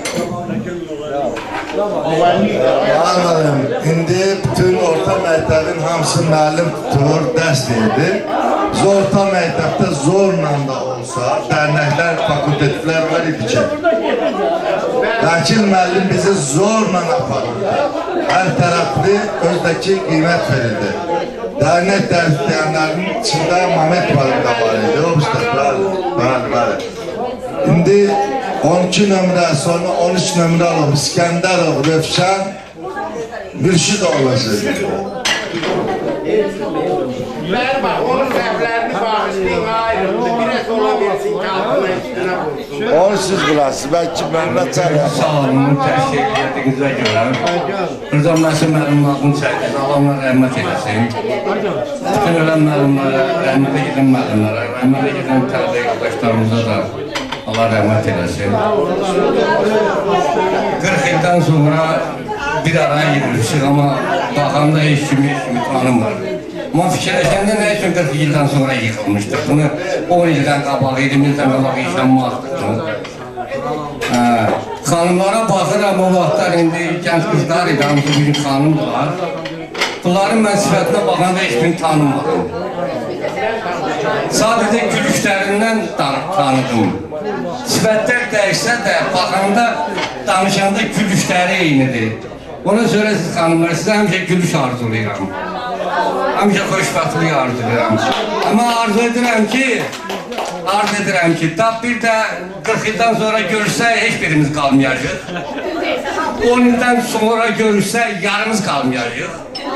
Anladım. İndi bütün orta məktəbin hamısı müəllim tutur, dərs deyirdi. Biz orta məktəbdə zorla da olsa, dərnəklər, fakultetivlər var idi ki, vəkil müəllim bizi zorla aparırdı. Hər tərəfli özdəki qiymət verirdi. Dərnek dərsləyənlərin içində Mehmet Varıqda var idi. O bizdə, bəli. İndi 12 nömrə, sonra 13 nömrə olub, İskəndərov, Rövşən, Mürşid olması. Merhaba, onun səhvlərini bağışlayın, ayrıldı. Biraz ola bilsin ki, altına üstünə vursun. Onu siz bulasınız, bəlkə mənlə çərəm. Sağ olun, təşkil etdiyinizə görə. Rıza Məsih müəllimlərini çəkdir, Allah rəhmət eləsin. Bütün ölən müəllimlərə, rəhmətə gedən müəllimlərə, rəhmətə gedən tərbiyə yoldaşlarımıza da Allah rəhmət eləsin. 40 ildən sonra bir araya girilmişik, amma baxanda heç kimi tanımır. Amma fikirləşəndə nə üçün 40 ildən sonra yıxılmışdır? Bunu 10 ildən qabaq, 20 ildən qabaq işlənməkdir. Xanımlara baxıram, o vaxtlar indi gənc qızlar idi, hamısı bir xanımdırlar. Bunların mən sifətinə baxanda heç birini tanımadım. Sadəcə gülüşlərindən tanıdım. Sifətlər dəyişsə də, baxanda, danışanda gülüşləri eynidir. Ona görə siz xanımlar, sizə həmişə gülüş arzulayıram. Həmişə xoşbəxtlik arzulayıram. Amma arzu edirəm ki, tab bir də 40 ildən sonra görüşsək, heç birimiz qalmayacaq. 10 ildən sonra görüşsək, yarımız qalmayacaq.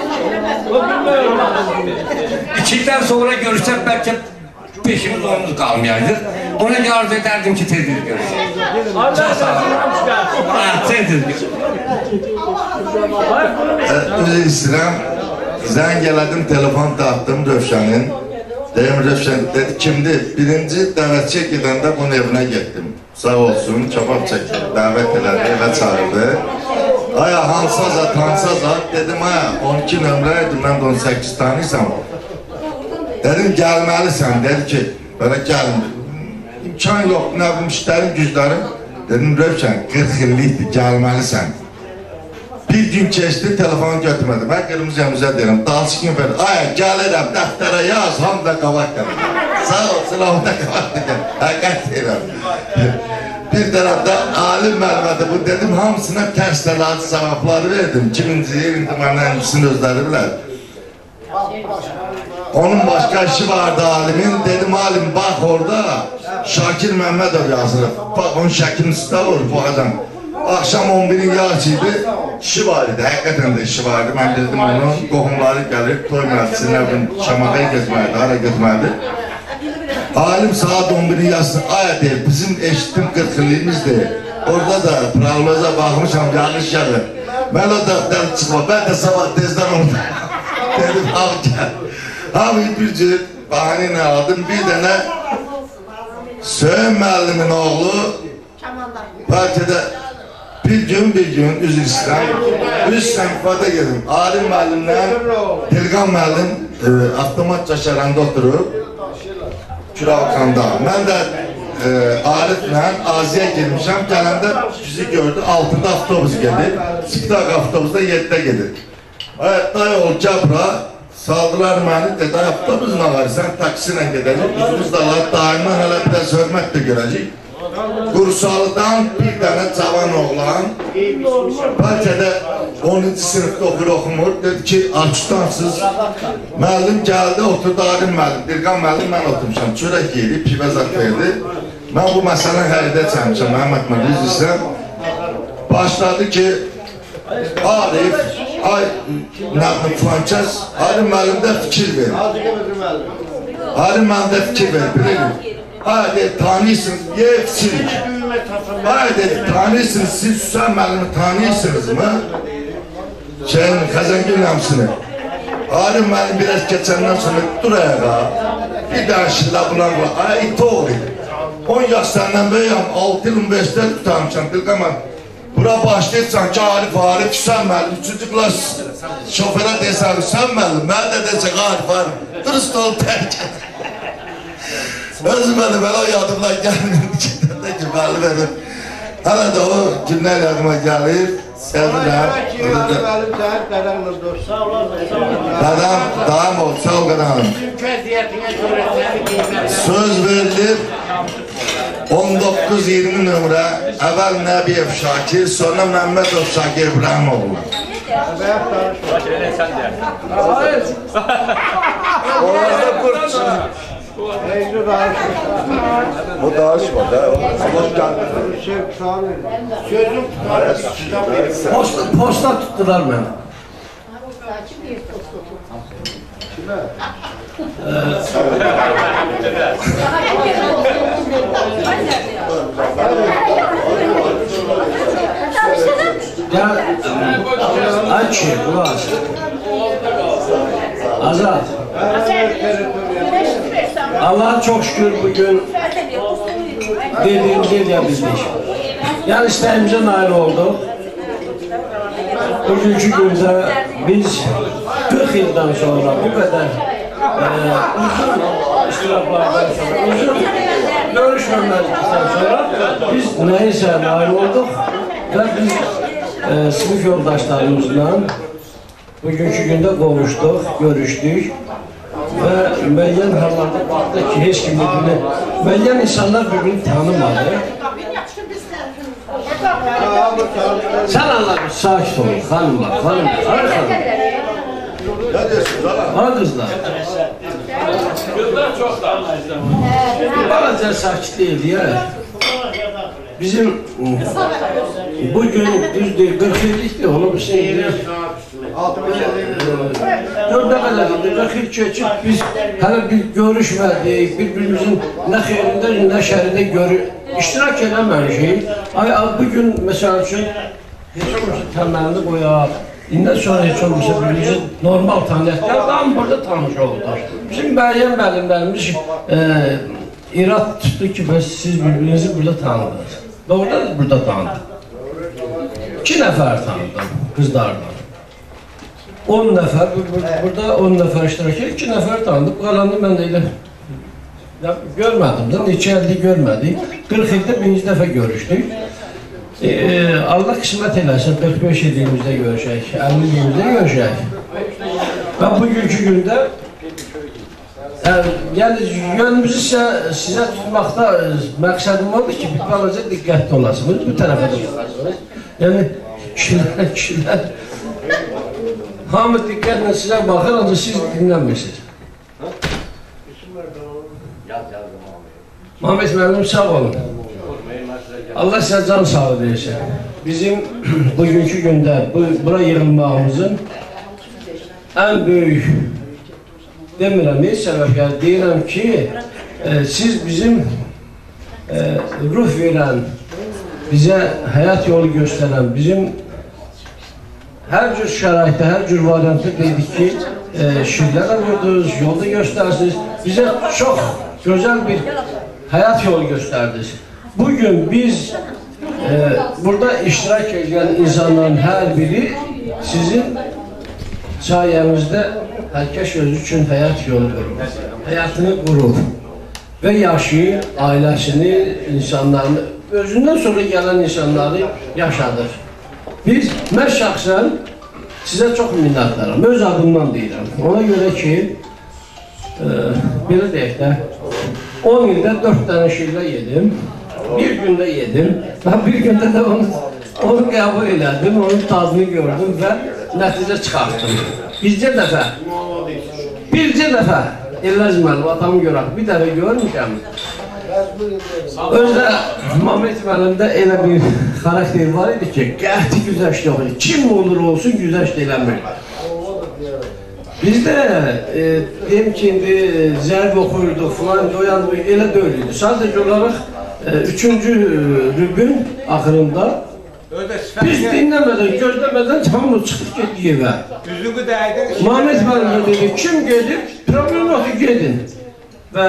2 ildən sonra görüşsək, bəlkə 5-imiz 10'umuz qalmayacaq. Ona arzu edərdim ki, tezdir görüşsək. Çox sağ olun. Tezdir görüşsək. Özü istəyirəm. Zəng elədim, telefon tapdım Rövşənin. Deyim Rövşən dedi, kimdir? Birinci dəvətçiyə gedəndə bunun evinə getdim. Sağ olsun, kebab çəkdi, dəvət elədi, evə çağırdı. Aya, hansıza zat, hansıza zat? Dedim, aya, 12 nömrə idi, mən də 18 tanıysam. Dedim, gəlməlisən, dedi ki, belə gəlin. İmkan yox, nə bu müştərin güclərim? Dedim, Rövşən, 40 illikdir, gəlməlisən. Bir gün keçdi, telefonu götürmədim. Mən qırmızı deyirəm, dalçı kimi verdim. Aya, gəlirəm, dəftərə yaz, hamda qavaq gəlir. Sağ olsun, hamda qavaq gəlir. Həqiqət deyirəm. Bir tərəfdə alim məlumatı bu dedim, hamısına tərs təladı savabları verdim. 2000-ci il, indi məndən ikisini özləri bilər. Onun başqa işi vardı alimin, dedim alim, bax orada Şakir Məmmədov yazılıb. Bax, onun şəklini üstə vurur, baxacam. Akşam 11'in yarısıydı, işi var idi, həqiqətən də işi vardı. Mən dedim onun, qohumları gəlir, toy mərtisi, nə bilim, Şamaqaya getməlidir, hara getməlidir. Alim saat 11'in yarısını, aya deyir, bizim eşitdim 40 iliyimizdir. Orada da pravlaza baxmışam, yanlış gəlir. Mən o dəftər çıxma, mən də sabah tezdən orada. Dedim, al gəl. Hamı bir cür bahane ilə aldım, bir dənə Söyün müəllimin oğlu, bəlkə də bir gün üzr istəyirəm, üst sənifada gedim. Alim müəllimlə, Dilqan müəllim avtomat çaşaranda oturub, Küravkanda. Mən də Ariflə Aziyə girmişəm, gələndə bizi gördü, 6'da avtobus gedir, Spitaq avtobusda 7'də gedir. Dayı ol Cabra, saldılar məni, dedi, avtobusla var, sən taksilə gedəcək, üzümüz dalar, daima hələ bir də hörmət də görəcək. Qursalıdan bir dənə cavan oğlan, bəlkə də 10-cu sinifdə oxumur, dedi ki, açdansız, müəllim gəldi, oturdu Alim müəllim, Dilqan müəllim, mən oturmuşam, çörək yedi, pivə zat verdi. Mən bu məsələni həqidə çəkmişəm, Məhəmməd müəllim, üzrüsəm. Başladı ki, Arif, ay, nəqdim filankəs, Alim müəllimdə fikir verir. Alim müəllimdə fikir verir, bilirim. Ay dedi, tanıyorsunuz, yetsin. Ay dedi, tanıyorsunuz, siz Hüseyin müəllimi tanıyorsunuz mı? Xəzəngül Nəmsini. Alim müəllim biraz keçəndən sonra dur ayağa. Bir dənə şillə bulan var. Ay, iti oğlu idi. 10 yaş səndən böyüyəm, 6 il universitet tutarmışam. Dilqaman, Bura başlayırsan ki Arif Hüseyin müəllim, 3-cü klas şoföre desem Hüseyin müəllim, mən də desək Arif, dürüst ol tərk et. Özüm mənim belə o yadımdan gəlmir ki, müəllim edim. Hələ də o günlər yadıma gəlir, sevirəm. Dədəm olsa o qədər. Söz verilir, 19-20 nömrə, əvvəl Nəbiyev Şakir, sonra Məmmədov Şakir İbrahimoğlu. Orada kurtçu. O danışma da, hoş geldin. Sözüm Posta tuttular beni. Aç, ulan. Azat. Allah'a çok şükür bugün dediğimizi edebildik. Yani isteğimize nail olduk. Bugünkü günde biz 40 yıldan sonra bu kadar uzun iştiraklardan sonra, uzun görüşmemezlikten sonra biz neyse nail olduk ve biz sınıf yoldaşlarımızla bugünkü günde konuştuk, görüştük ve müeyyen hallarda baktı ki hiç kim birbirini, müeyyen insanlar birbirini tanımadı. Sen anladın, sakin olun, hanımlar, Ne diyorsunuz hala? ha kızlar. Kızlar çok da anlayışlar. Balaca sakitliği diyerek bizim bugün düzdür, 40 yıllıktı, onu bir şey değil. Dörde kadar gitti, 40 yıl geçip biz hani bir görüşmedik, birbirimizin ne xeyrinde ne şerinde iştirak edememişik. Bugün mesela için hiç olmasa temelini koyar, İnden sonra hiç olmasa birbirimizi normal tanıyaklar, tam burada tanış oldular. Bizim müəyyən müəllimlərimiz irad tutdu ki, siz birbirinizi burada tanıdınız. Doğru da burada tanıdım. 2 nəfər tanıdım kızlardan. 10 nəfər, burada 10 nəfər iştirak edir, 2 nəfər tanıdım. Qalanını mən də elə görmədim də, neçə ildir görmədik. 40 ildə birinci dəfə görüşdük. Allah qismət eləsin, 45 ilimizdə görüşək, 50 ilimizdə görüşək. Və bugünkü gündə yəni yönümüzü sizə tutmaqda məqsədim oldu ki, bir balaca diqqətli olasınız, bu tərəfə də olasınız. Yəni, kişilər, hamı diqqətlə sizə baxır, ancaq siz dinlənmirsiniz. Məhəmməd müəllim, sağ olun. Allah sizə can sağlığı versin. Bizim bugünkü gündə bura yığılmağımızın ən böyük demirəm, ne səbəb deyirəm ki, siz bizim ruh verən, bizə həyat yolu göstərən, bizim hər cür şəraitdə, hər cür variantda dedik ki, şirlərə vurdunuz, yolda göstərsiniz, bizə çox gözəl bir həyat yolu göstərdiniz. Bugün biz burada iştirak edən insanların hər biri sizin sayənizdə hər kəs özü üçün həyat yolu qurur, həyatını qurur və yaşayır, ailəsini, insanlarını, özündən sonra gələn insanları yaşadır. Mən şəxsən sizə çox minnətdaram, öz adımdan deyirəm. Ona görə ki, belə deyək də, 10 ildə 4 dənə şirlə yedim. Bir gündə yedim və bir gündə də onu qəbul elədim, onun tadını gördüm və nəticə çıxartdım. Bircə dəfə Elləz müəllim, atamı görək, bir dəfə görmüşəm. Özdə Məhəmməd müəllimdə elə bir xarakter var idi ki, qəti güzəşt yox idi. Kim olur olsun güzəşt eləmir. Bizdə deyim ki, zərb oxuyurduq filan, elə deyildi. Sadəcə olaraq 3-cü rübün axırında biz dinləmədən, gözləmədən tamamı çıxıb getdik evə. Məhəmməd müəllim dedi, kim gedir? Problem yoxdur, gedin. Və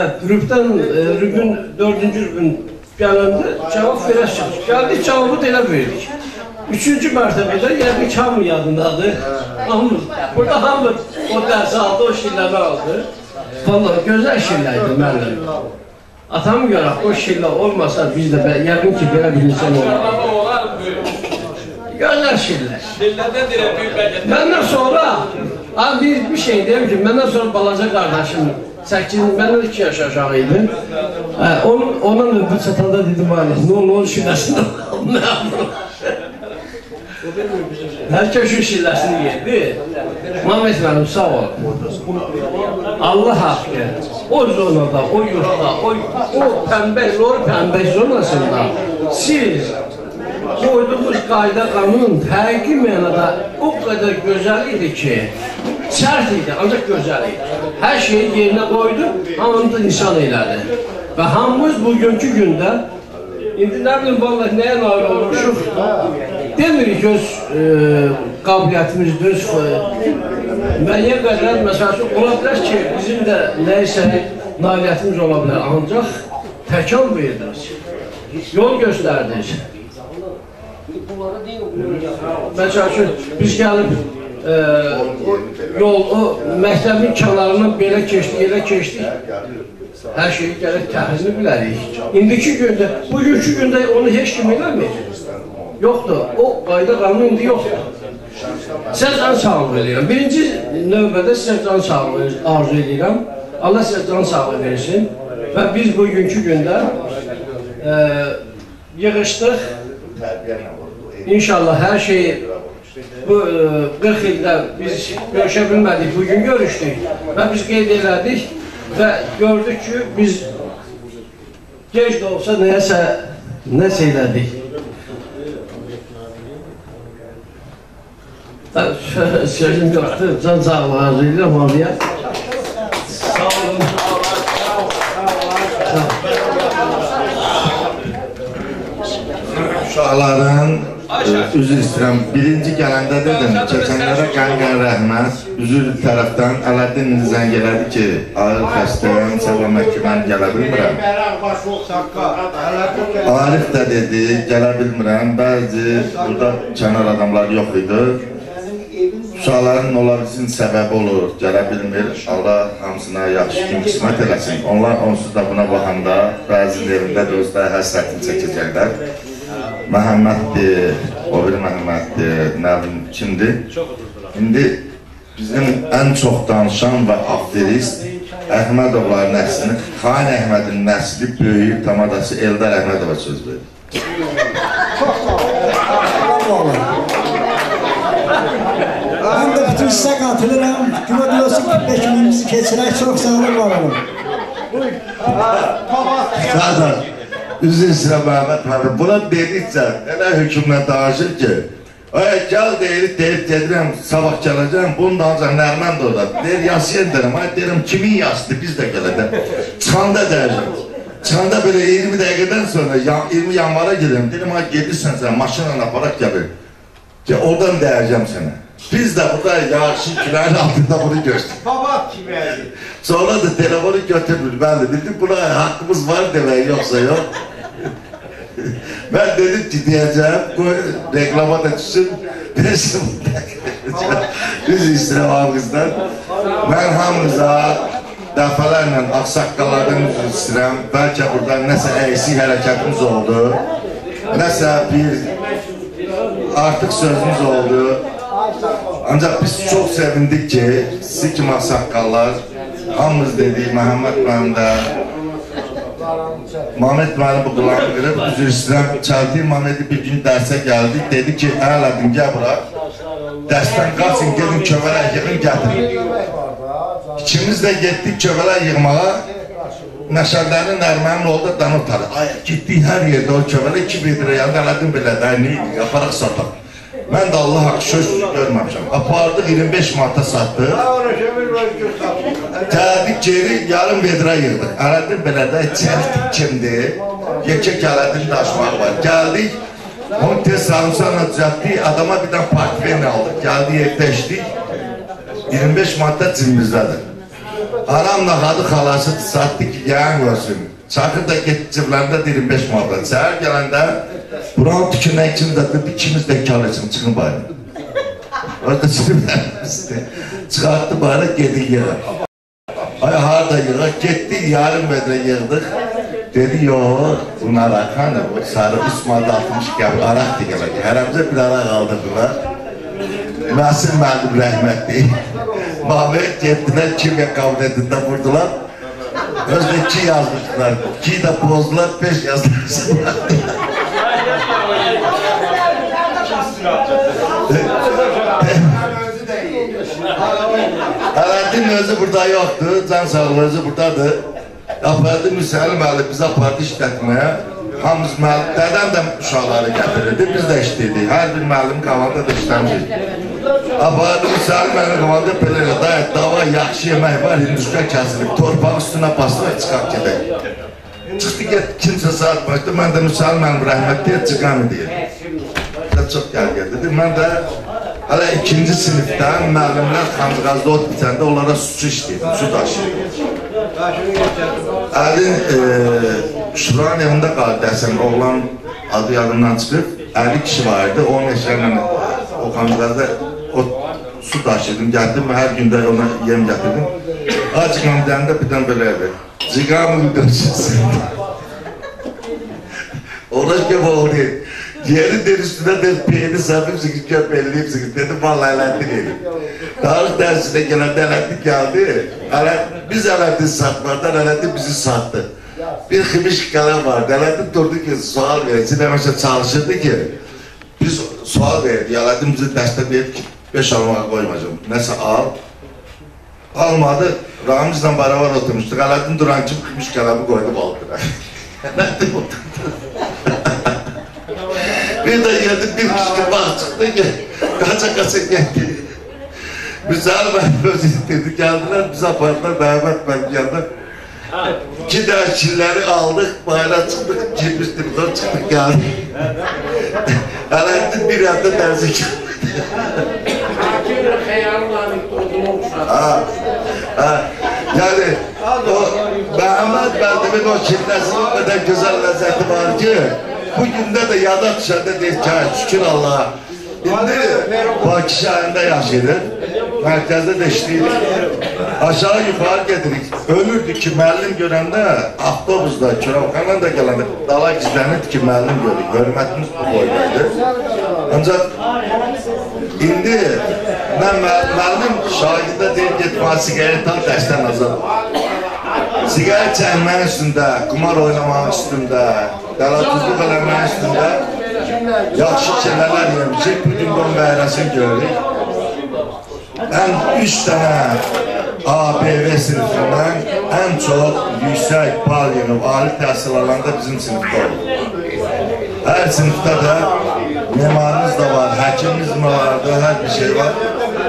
rübün 4-cü rübün gələndə cavab verəsiniz. Gəldik, cavabı da elə verdik. Üçüncü mərtəbədə yəqin ki, hamı yadındadır. Burada hamı o dərsi aldı, o şilləri aldı. Vallahi gözəl şillərdir müəllim. Atamı görə o şillər olmasa biz də yəqin ki, belə bir insan olarıq. Gözəl şillər. Məndən sonra, bir şey deyim ki, məndən sonra balaca qardaşım 8, məndən 2 yaş aşağı idi. Ona növbə çatanda dedim, nə olur şilləsində qalmayalım. Hər köşün şilləsini yedi. Məhəmməd mənim, sağ ol. Allah haqqı, o zonada, o yurtda, o pəmbək zonasında siz qoyduğunuz qayda qanun həqiqi mənada o qədər gözəl idi ki, sərt idi, ancaq gözəl idi. Hər şeyi yerinə qoydu, hamını da insan elədi. Və hamımız bugünkü gündə, indi nə bilim, vallahi nəyə nail olmuşuq? Demirik ki, öz qabiliyyətimizdir, müəyyən qədər, məsələn, ola bilər ki, bizim də nəysə nailiyyətimiz ola bilər, ancaq təkan verdiniz, yol göstərdiniz. Məsələn, biz gəlib məktəbin kənarından belə keçdik, elə keçdik, hər şeyi gəlib təhlini bilərik. İndiki gündə, bugünkü gündə onu heç kim eləmir. Yoxdur, o qayda qanunu indi yoxdur. Sizə can sağlığı edirəm. Birinci növbədə sizə can sağlığı arzu edirəm. Allah sizə can sağlığı versin. Və biz bugünkü gündə yığışdıq. İnşallah hər şeyi bu 40 ildə biz görüşə bilmədik, bugün görüşdük və biz qeyd elədik və gördük ki, biz gec də olsa nəsə elədik. Sözüm yoxdur, can sağlığı arzu edirəm oraya. Sağ olun. Uşaqların, üzr istəyirəm, birinci gələndə dedim, keçənlərə qənqən rəhmət, üzr tərəfdən Ələddin zəng elədi ki, ağır xəstəyəm, səbəmə ki, mən gələ bilmirəm. Arif də dedi, gələ bilmirəm, bəzi burada kənar adamlar yox idi. Uşaqların ola bilsin səbəbi olur, gələ bilmir, Allah hamısına yaxşı gün qismət eləsin. Onlar onsuz da buna baxanda bəzinin evində də özləri həsrətini çəkəcəklər. Məhəmməddir, o biri Məhəmməddir, nə bilim kimdir? İndi bizim ən çox danışan və aferist Əhmədovların nəslini, Xan Əhmədin nəsli böyük tamadası Eldar Əhmədova söz verir. Ben de bütün size katılırım. Güme diyorsun ki bekimimizi keçirək, çok sağ olun var olun. Zaten, üzr istəyirəm Məhəmməd Məhəmməd, buna dedikcə, elə hökümlə danışır ki, gəl deyilib gedirəm, sabah gələcəm, bunun da ancaq Nərmən də orada. Deyir, yasıyan deyirəm, deyirəm, kimin yasıdır, biz də gələcəm. Çıxanda deyəcəm. Çıxanda belə 20 dəqiqədən sonra, 20 yanvara giderim, deyirəm, gedirsən sən, maşınla aparaq gəlir. Oradan deyəcəm sənə. Biz de burada yağışın külərin altında bunu gördük. Baba kiməydi? Sonra da telefonu götürmür. Ben de dedim buna hakkımız var demek yoksa yok. Ben dedim ki diyeceğim bu reklama da düşsün. Biz istirəm ağızdan. Ben hamınıza dəfələrlə aksaqqalardan üzr istirəm. Belki burada nəsə əksik hərəkətimiz oldu. Nəsə bir artık sözümüz oldu. Ancaq biz çox sevindik ki, sizi kimi aksaqqallar, hamımız dedik, Məhəmməd mənim də, Məhəmməd mənim bu qulağını qırıb, üzr istəyirəm, Çəldiyi Məhəmmədi bir gün dərsə gəldik, dedi ki, ələdim, gəl bura, dərsdən qaçın, gedin kövələk yığın, gətirin. İkimiz də getdik kövələk yığmağa, Nəşərlərin Nərmənin oldu, danıtarı. Gitdik hər yerdə o kövələk 2 metrə yanında ələdim belə, neydi, yaparaq sataq. Mən də Allah haqqı söz görməmişəm. Apardıq 25 manata satdıq. Gəldik geri yarım vedra yığdıq. Ələdim belə də çəkdik kimdir. Yekək ələdim daşmağı var. Gəldik, onu tez sarımsaqla düzəltdik. Adama bir dənə partfen aldıq. Gəldik evdə içdik. 25 manata cimbizdədir. Aramla adı xalası satdı ki, yayın görsün. Çakır da getdi ciblərində 25 manata. Səhər gələndə Buranın tükünden ikimiz de ikimiz de karlısın çıkın bari. Orada sürülerimiz de çıkarttı bari gedi yığa. Ay harda yığa gitti yarım metre yığdık. Dedi yok bunlar akanı bu sarı Osman'da atmış gibi arak diyemek. Herhalde bir arak aldırdılar. Nasıl məlim rəhmətli. Mahmet getdilər, kimya kabinetində vurdular. Özde 2 yazmışlar. 2'yi de bozdular, 5 yazdılar. Alaaddin özü burada yoktu, Can Sağlığı özü buradadır. Apardı Müsəlim Ali bize parti işletmeye. Hamımız müəllimlərdən də uşaqları gətirirdi, biz də işləyirdik. Hər bir müəllim qavanda da işləmişdik. Apardı Müsəlim Ali qavanda belə dayət, dava yaxşı yemək var, hinduşka kəsilib, torpaq üstünə basılır, çıxaq gedək. Çıxdı get, kimsə saat başda, mən də Müsəlim Ali rəhmətliyə çıxan deyir. Çox gəlgər dedi, mən də hələ 2-ci sinifdən müəllimlər Xanzıqazda ot bitəndə onlara su işləyirdim, su daşıyırdım. Əlin Şuranın evində qaldı dəsən, oğlan adı yadımdan çıxıb, 50 kişi vardı, 10 eşlərlə o Xanzıqazda su daşıyırdım, gəldim, hər gündə ona yem gətirdim. Acıqam deyəndə birdən belə evi, ciqamın dönsünsün. Ona ki boğdu. Yeri der üstüne de peyni sardım, sıkışken belliyim sıkışken dedim, vallahi elendik elim. Tarih dersine gelen elendik geldi. Biz elendik satmadan, elendik bizi sattı. Bir hımış kalem vardı, elendik durdu ki sual verirsin, hemen çalışırdı ki. Biz sual verdik, elendik bizi derste deyip ki 5 almaya koymayacağım. Neyse al. Almadı, Ramiz'le beraber oturmuştuk, elendik duran kim hımış kalemi koydum altına. Elendik oturdu. Bir de geldi bir kişi bak çıktı ki kaça geldi. Müsaaden ben özü dedi geldiler bize apardılar Mehmet ben yanında. 2 tane çilleri aldık bayrağa çıktık girmiştik zor çıktık geldi. Alaaddin bir anda dersi geldi. Yani o Mehmet Bendim'in o çillerinin o kadar güzel lezzeti var ki bugün de yada düşende deyir ki, şükür Allah'a. İndi Bakı şəhərində yaşayırıq, mərkəzdə də işləyirik. Aşağı yukarı gedirik. Ölürdü ki, müəllim görəndə, avtobusda, Kirovkandan da gələndə dala gizlənirdi ki, müəllim görür. Hörmətimiz bu boydaydı. Ancaq indi müəllim şagidə deyir, getmə, sigaretan dərsdən azad. Sigaret çəkmənin üstündə, kumar oynamanın üstündə, dəlatuzluq eləmənin üstündə yaxşı şeylərlər yemişik, bugün bu məyrəsini görürük. Ən 3 dənə ABV sınıfından ən çox yüksək bal yenib, ali təhsil alanda bizim sınıfda olur. Hər sınıfda da memarımız da var, həkimimiz vardı, hər bir şey var.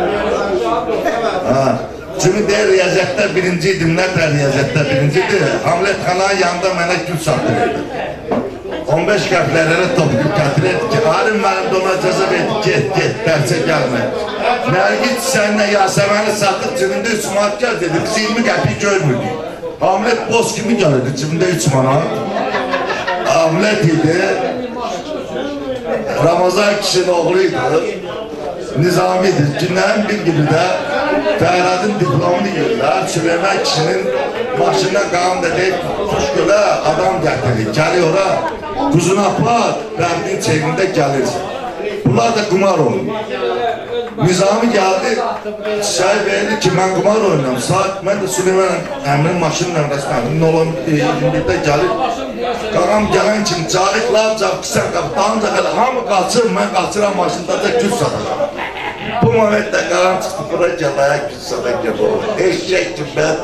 Çünki deyir, riyaziyyətdə birinci idim, nə də riyaziyyətdə birincidir. Hamlet xananın yanında mənə gül satırırdı. 15 qəflərlərə toplu gətirirdi ki, Arim mənim də ona cəza verdi, get, dərsə gəlmə. Nərgit sənlə Yasəməni satıb, cibində 3 manat gəl dedi, biz 20 qəpi görmürdük. Hamlet boz kimi görürdü, cibində 3 manat. Hamlet idi, Ramazan kişinin oğluydu, Nizamidir. Günlərin bir gibi də Fəhradın diplomunu yürürlər, Süleyman kişinin başına qanun da deyib, Kuşgölə adam gətirir, gəlir ora, quzuna apar, Rəbdin çevrində gəlirsin. Bunlar da kumar oynuyor. Nizami geldi, şey verdi ki, mən kumar oynuyorum. Saat, mən də Süleyman əmrin maşınla rəsməndim, olan birdə gəlir. Qağam gələn kimi, cahitlər, cahitlər, qapıdanca qədər, hamı qaçır, mən qaçıram maşındaca gül satacağım. Bu momentdə qağam çıxdı, bura gəlaya gül satacağım. Eşək ki, mən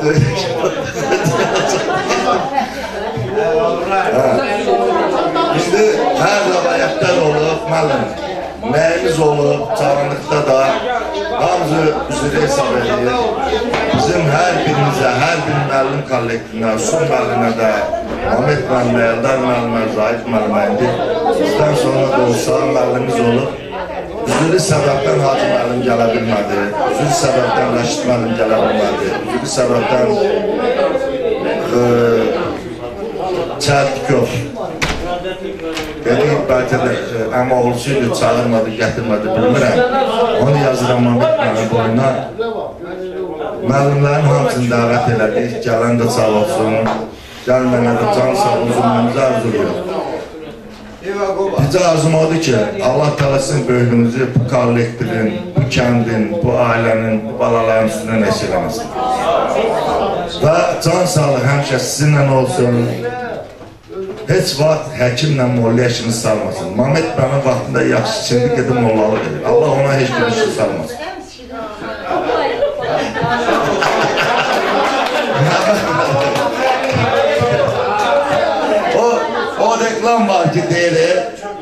İndi hər rəvayətlər olub, müəllim. Nəyimiz olub, çağınlıqda da hamısı üzrə hesab edir. Bizim hər birimizə, hər bir müəllim kollektivinə, Sun müəllimə də, Ahmet müəllimə, Eldar müəllimə, Zahid müəllimə indi bizdən sonra da olsa müəllimimiz olub. Üzrü səbəbdən Hacı müəllim gələ bilmədi, üzrü səbəbdən Rəşid müəllim gələ bilmədi, üzrü səbəbdən Çərtikov Dedim, bəlkə də əmə olsaydı, çağırmadı, gətirmədi, bilmirəm. Onu yazıram Mehmet mənim boyuna. Müəllimlərin hamısını dəvət elədik, gələn də sağ olsun. Gəlmənə də can sağ olsun, mənimizə arzuluyor. Bizə arzum odur ki, Allah tələsin böyüdüğünüzü bu kollektivin, bu kəndin, bu ailənin, bu balaların üstündən eşit eləməsin. Və can sağlığı həmişə sizinlə olsun. Heç vaxt həkimlə molliyə işini sarmasın. Mehmet mənim vaxtında yaxşı içində gedib mollalı verir. Allah ona heç bir işini sarmasın. O reklam var ki deyir.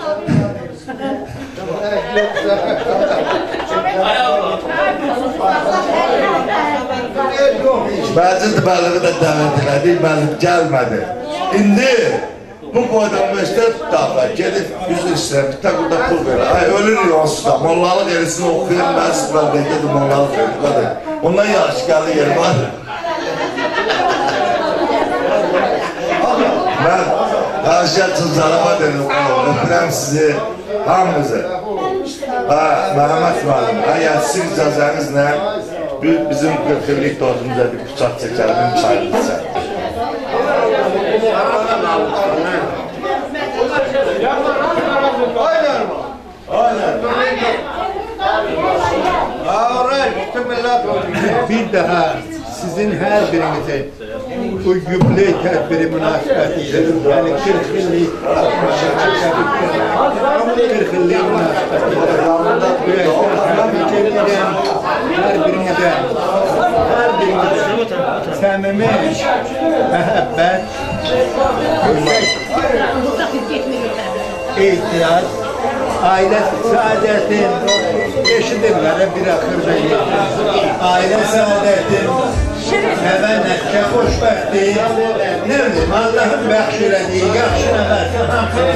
Bəzi bəliği də dəvət elədik, bəliğ gəlmədi. İndi bu boydan beşdə tutaqlar, gedib üzr istəyir, bir tək burada pul verir. Ay, ölürük onsuz da, mollalıq erisini oxuyun, mən sıfırlarda gedib mollalıq verir. Ondan yaxşı gəldi yeri var. Mən Aşiyyat Tuzlarıma dedim, öpürəm sizi, hamınızı. Məhəmməd müəllim, əgər sizin icazənizlə bizim 40 illik dostumuza bir bıçaq çəkəlim, müsaadəsə. Bir daha sizin her birinize bu yüklü tedbiri münasebetiyle, yani 40 illik münasebetiyle, her birinize samimi mehabbet, ihtiyaç, aile saadetin eşidimlere bir akırda aile saadetin nevenetke hoşbəxtliyi ne bileyim Allah'ın bəxşirədiyi yaxşı nəvərsə hamısını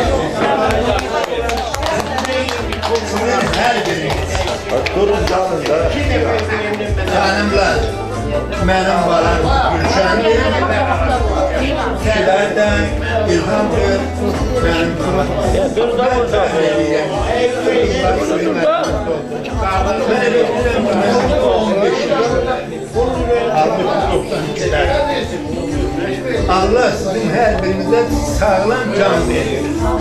sizin hər biriniz durun canında canımlar mənim balam Gülşəndir sizlərdən İlhamdır mənim Allah sizin her birinize sağlam can verir.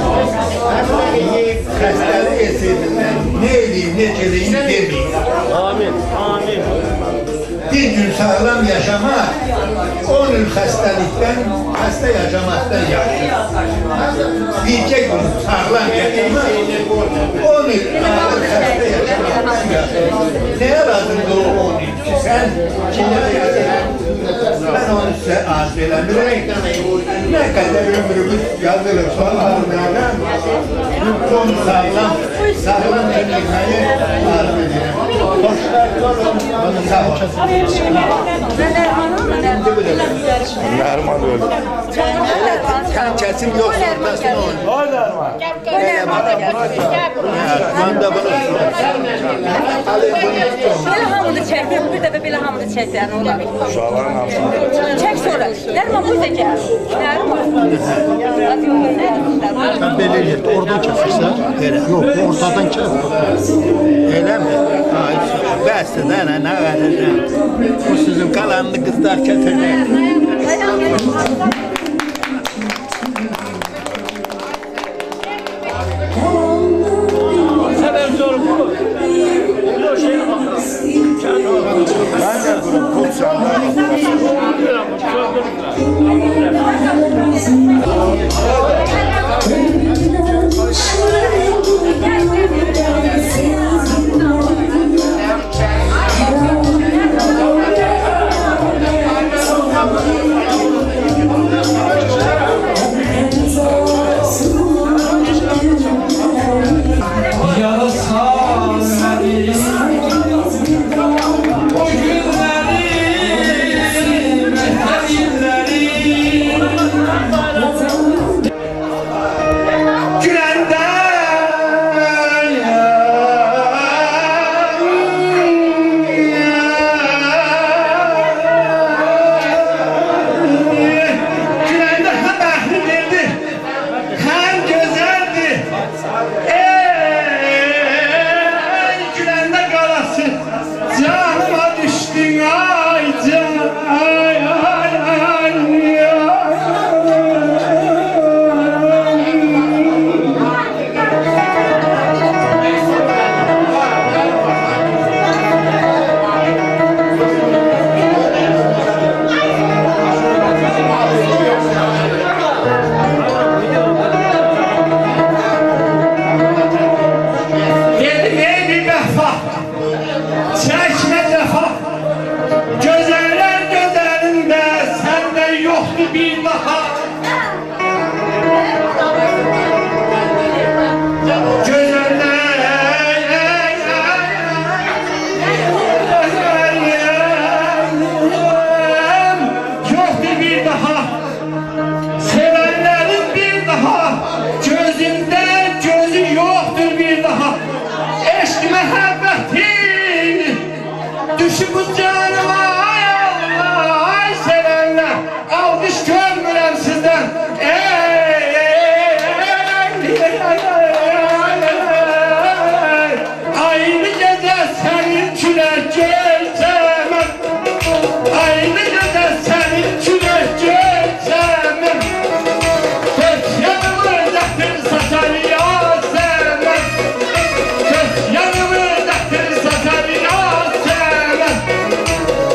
Xəstəlik esirindən ne edeyim, ne geleyim demeyin. Amin, amin. Bir gün sağlam yaşamak, 10 yıl xəstəlikdən, xəstə yaşamaktan yaxşı. Bircə gün sağlam yaşamak, 10 yıl ağır xəstə yaşamaktan yaxşı. Neye lazımdır o 10 yıl ki sen kimlərə yazırım? Ben onu size arz eləmirəm. Ne kadar ömrümüz yazılırsa arzulardan, son sağlam edilmeyi arz edelim. Hoşlar olun, onu sağ olun. Nərman öldü. Kan kesim yok, ortasına olun. O Nərman. Ben de bunu Belə hamını çəkdim, bir dəfə belə hamını çəksən, ola bil. Uşaqların hamısını. Çək sonra. Nərman bu da gəl. Nərman. Ben belə yedim, oradan kəsirsən. Yok, ortadan kəs. Elə mi? Bəsdir də, nə verirəm? Bu sizin qalanlı qızlar kətirlər. Sever zor bu. Bu şey bak. Ben de durum, pul senden. Canımız canım ay Allah ay sevenler alkış görmürem sizden aynı gece senin çürek görsemem aynı gece senin çürek görsemem dört yanımı dehtir saçar Yasemen dört yanımı dehtir saçar Yasemen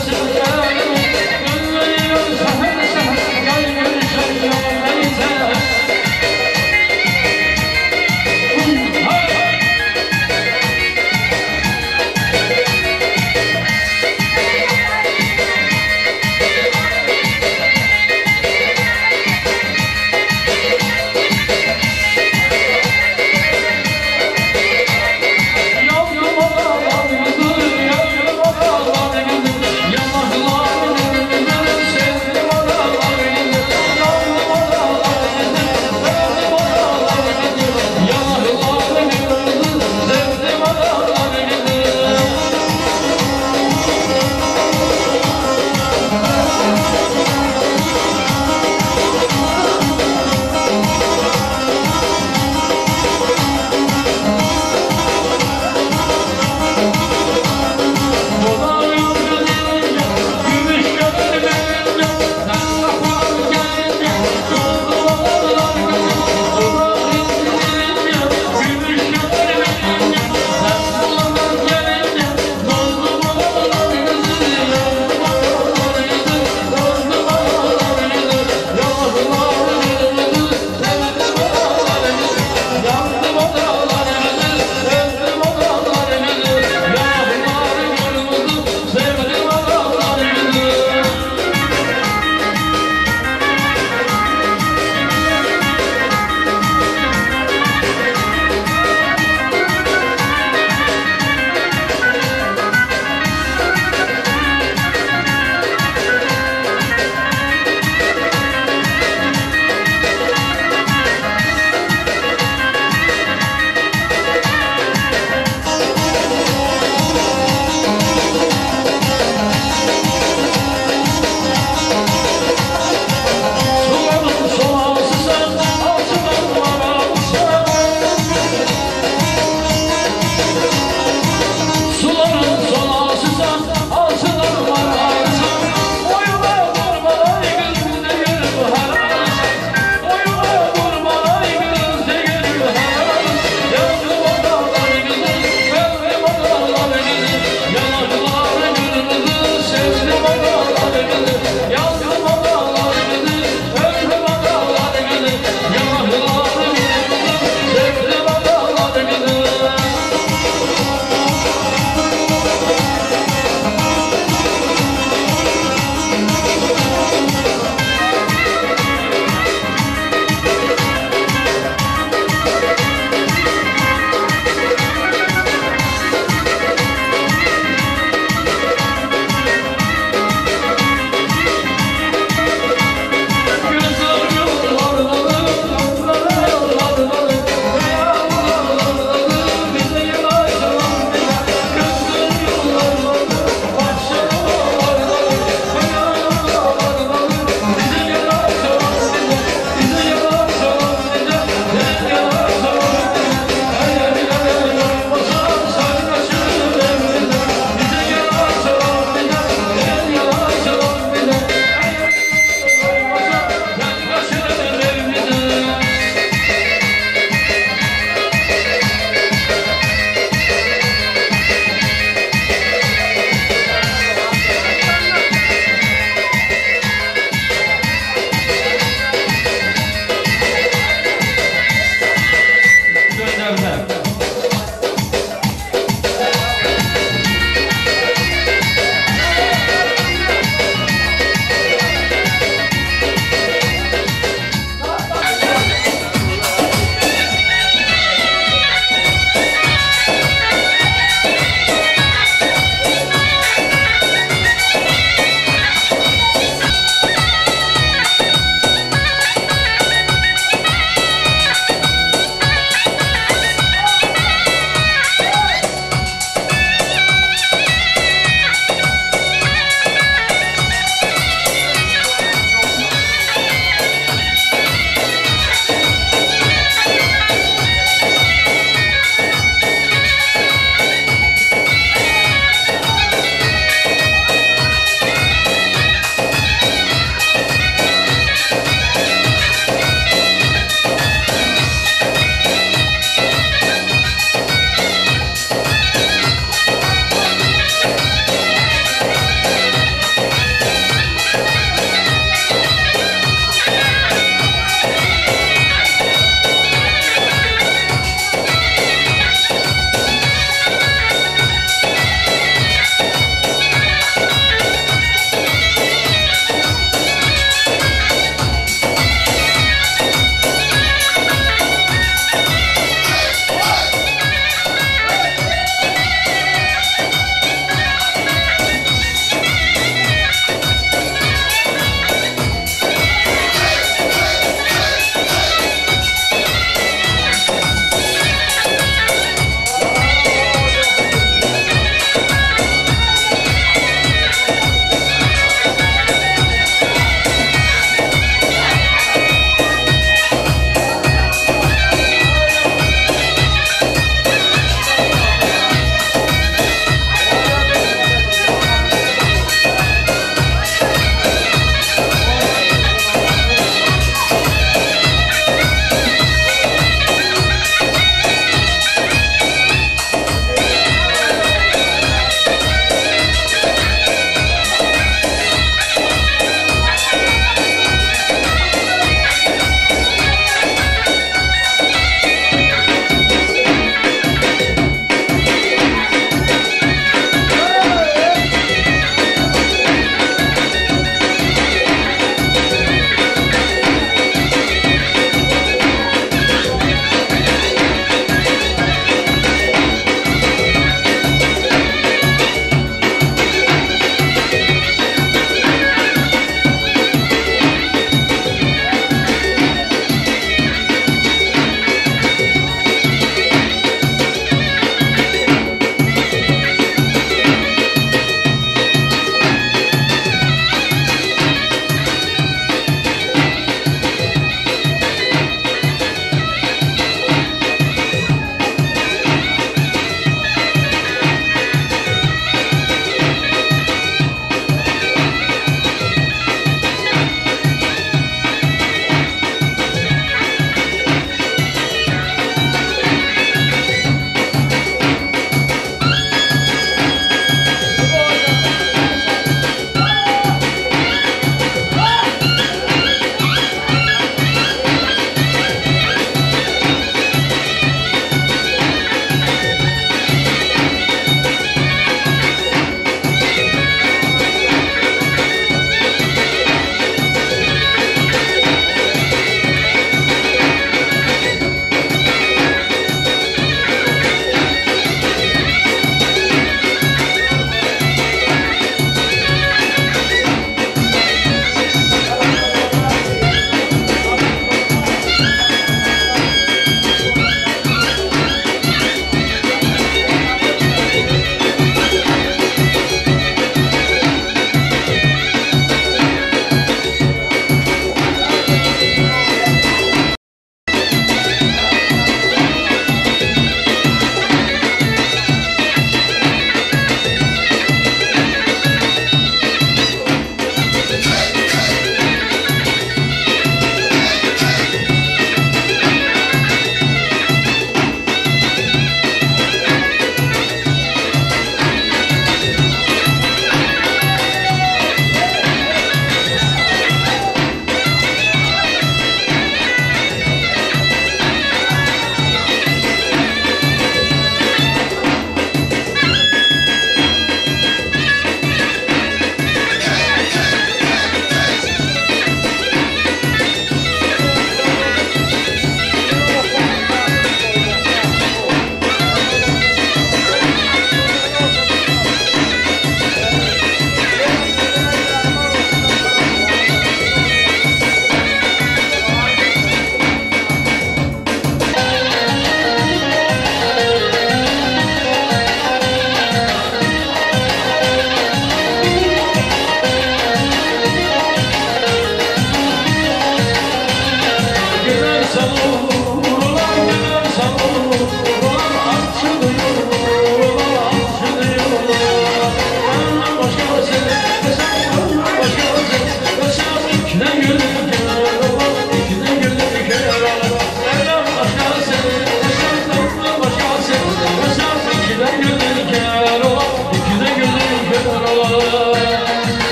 başında